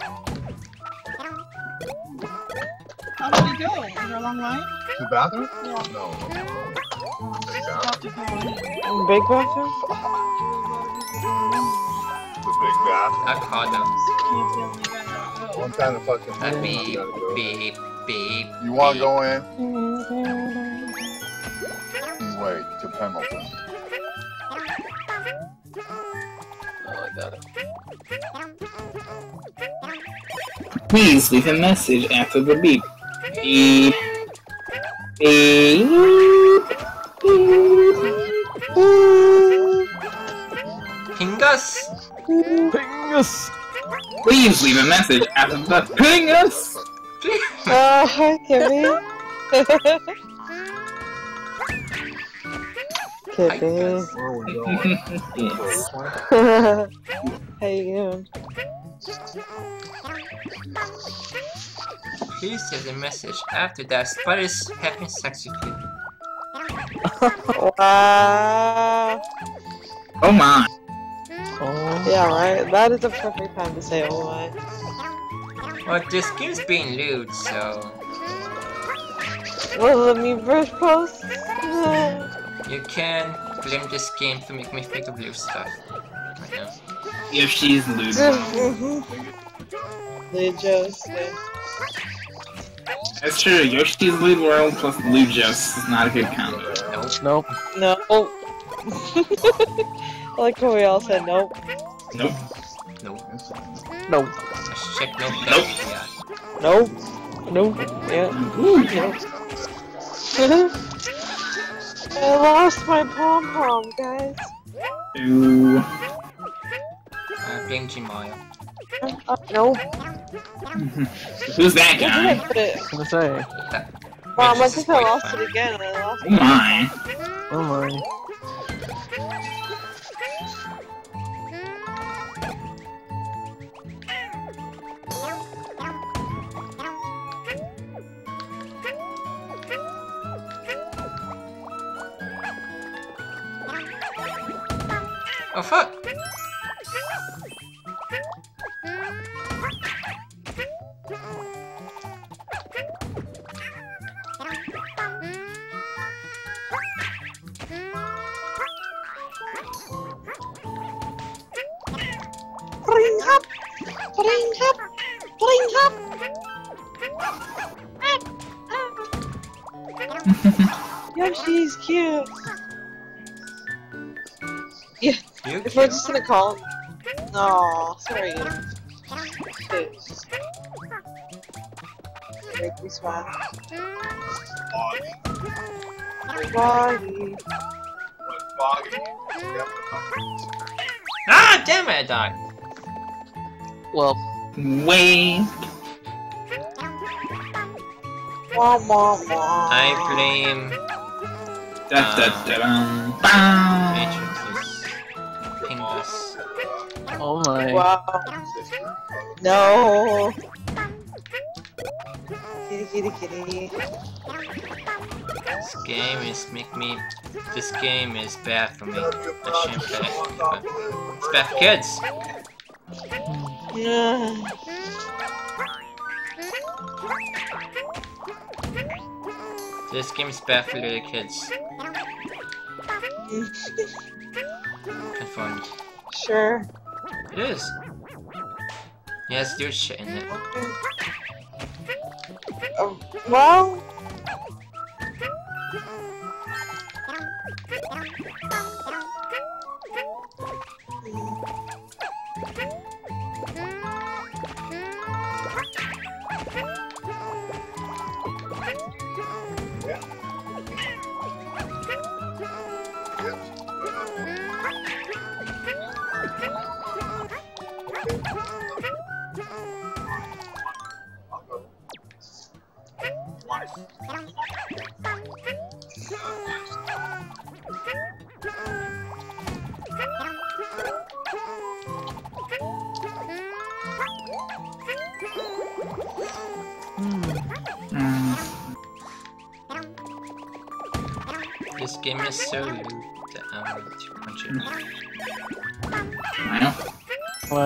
How did it go? Was there a long line? To the bathroom? Yeah. No. Big About bathroom. to go in. In big bathroom? The big bathroom. I called them. Can't feel me better. One time to fucking Uh, you beep, gotta go. beep, beep. You wanna beep. go in? Wait, to Pendleton. Oh, I got it. Please leave a message after the beep. Beep. Beep. Pingus! Pingus! Please leave a message after the pingus. Oh, hi, Kimmy. Kitty. Where are we going? Yes. How you doing? Please send a message after that spiders having sex with you. Wow. Oh my. Oh. Yeah, right. That is a perfect time to say oh my. Well, this game's being lewd, so Well, let me first post. you can blame this game for making me think of lewd stuff. Right now. If she's lewd. Lujos, yeah. That's true. Yoshi's Lewd World plus Lujos is not a good combo. Nope. Nope. No. I like how we all said nope. Nope. Nope. Nope. Let's check nope. Nope. Yeah. Nope. Nope. Yeah. Ooh. Nope. I lost my pom pom, guys. Ooh. Uh, blame Gmail. Uh, nope. Who's that Where did I guy? put it? I was gonna say. Mom, I Regis' think I lost boyfriend. it again. I lost Oh my. Oh my. Oh fuck! Bring up! Bring up! Bring up! Yoshi's cute! Yeah, You if we're cute. just gonna call him. Aw, sorry. Shit. Make me smile. Foggy. When foggy, you have to Ah, damn it, I died. Well, Wait. Wah, wah, wah. I blame Da, da, da, dum, bam. Matrix's Pingus. oh my. Wow. No. Kitty, kitty, kitty. This game is make me. This game is bad for me. I shouldn't play it, but it's bad for kids. Yeah. This game is bad for little kids. Confirmed. Sure. It is. He has dude shit in it. Uh, well. Mm. This game is so lewd that I want to punch it. I know. What?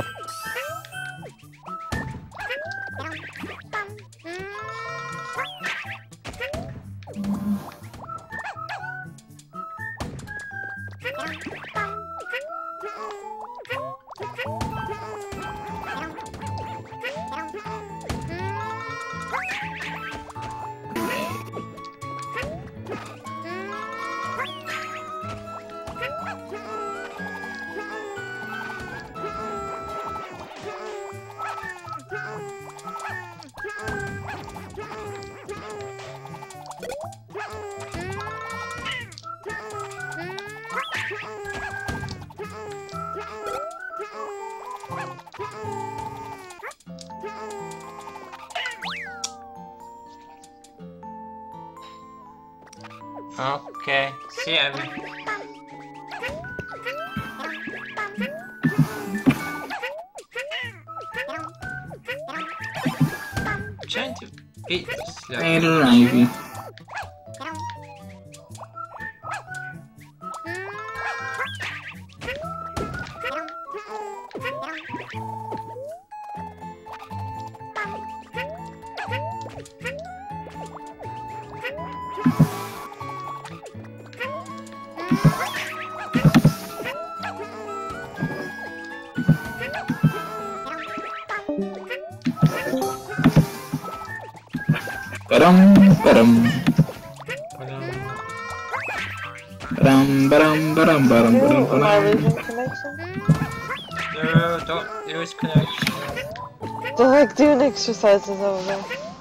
Okay, see ya. Abby. I'm trying to beat this level. Later, Ivy. Ba-dum, ba-dum. Ba-dum, ba-dum, ba-dum, ba-dum, ba-dum, Am I ba-dum. losing connection? No, don't lose connection. They're like doing exercises over there.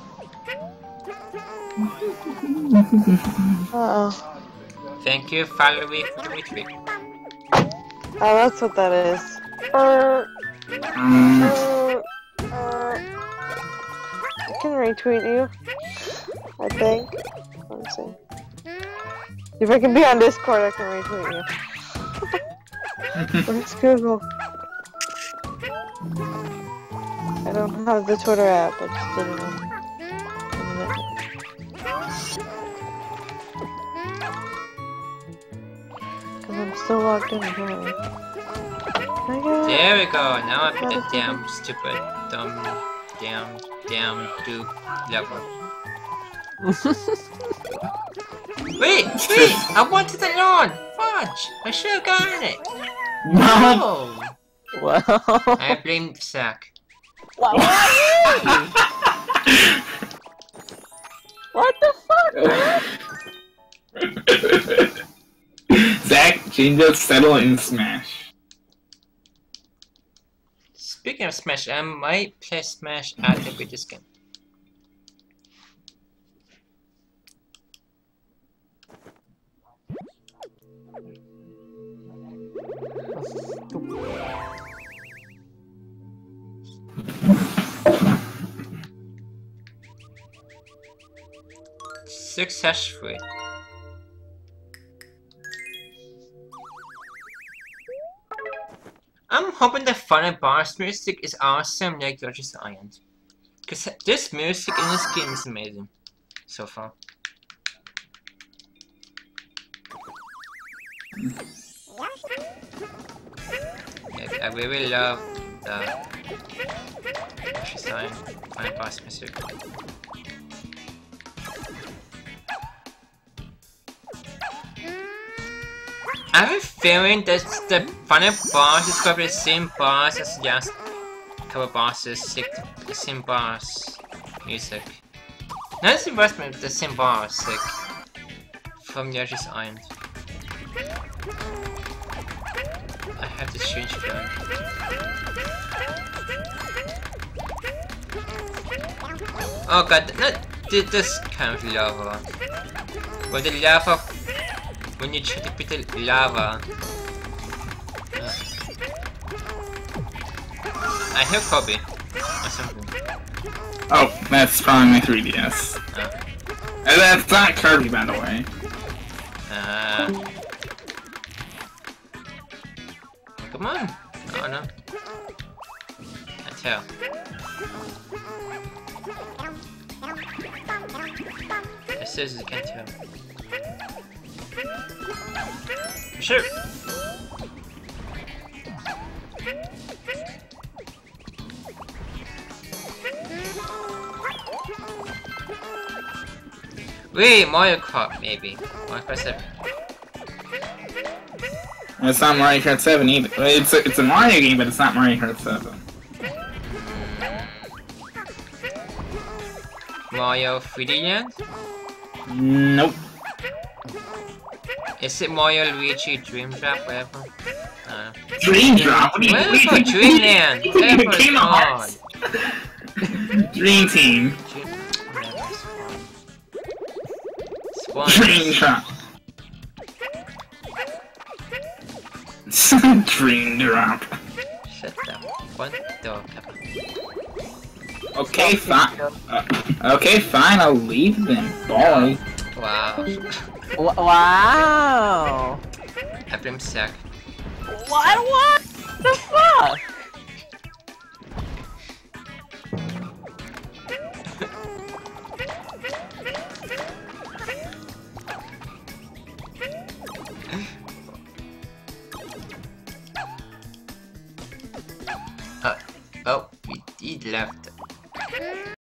Uh oh. Thank you, Valerie, for the retweet. Oh, that's what that is. Uh, Um, uh, uh, I can retweet you. I think. Let me see. If I can be on Discord, I can retweet you. Where's Google? I don't have the Twitter app. I just did it on. Because I'm still logged in apparently. I got There we go, now I beat the damn stupid, dumb, damn, damn, dupe level. Wait, wait! I wanted the lawn! Fudge! I should have gotten it! No! Wow. I blame Zach. What the fuck? Zach, Jinja, settle in Smash. Speaking of Smash, I might play Smash after we this game. Successfully. I'm hoping the final boss music is awesome like Yoshi's Island. Cause this music in this game is amazing. So far. Yeah, I really love the Yoshi's Island final boss music. I have a feeling that the final boss is gonna be the same boss as last couple bosses, like the same boss music. Not the same boss, but the same boss, like from Yoshi's Island. I have this strange feeling. Oh god, not this kind of lava. But the lava when you try to beat the lava. Uh, I hear Kobe or something. Oh, that's probably my three D S. Uh, And that's not Kirby, by the way. uh, come on. Oh no. I tell. It says you can't tell. Sure. Wait, Mario Kart maybe. Mario Kart seven. It's not Mario Kart seven either. It's a, it's a Mario game, but it's not Mario Kart seven. Mario three D Land? Nope. Is it Mario Luigi Dream Drop, whatever? Uh, Dream Drop? What do you Where what do you for think? Dreamland? Whatever it's Kingdom called. Hearts. Dream Team. Dream... Whatever it's called. Spawn. Dream Drop. Dream Drop. Shut up. What the kappa? Okay, fine. Uh, okay, fine. I'll leave then. Bye. Wow. W wow! I blame Sack. What? What the fuck? Uh, oh, we did left.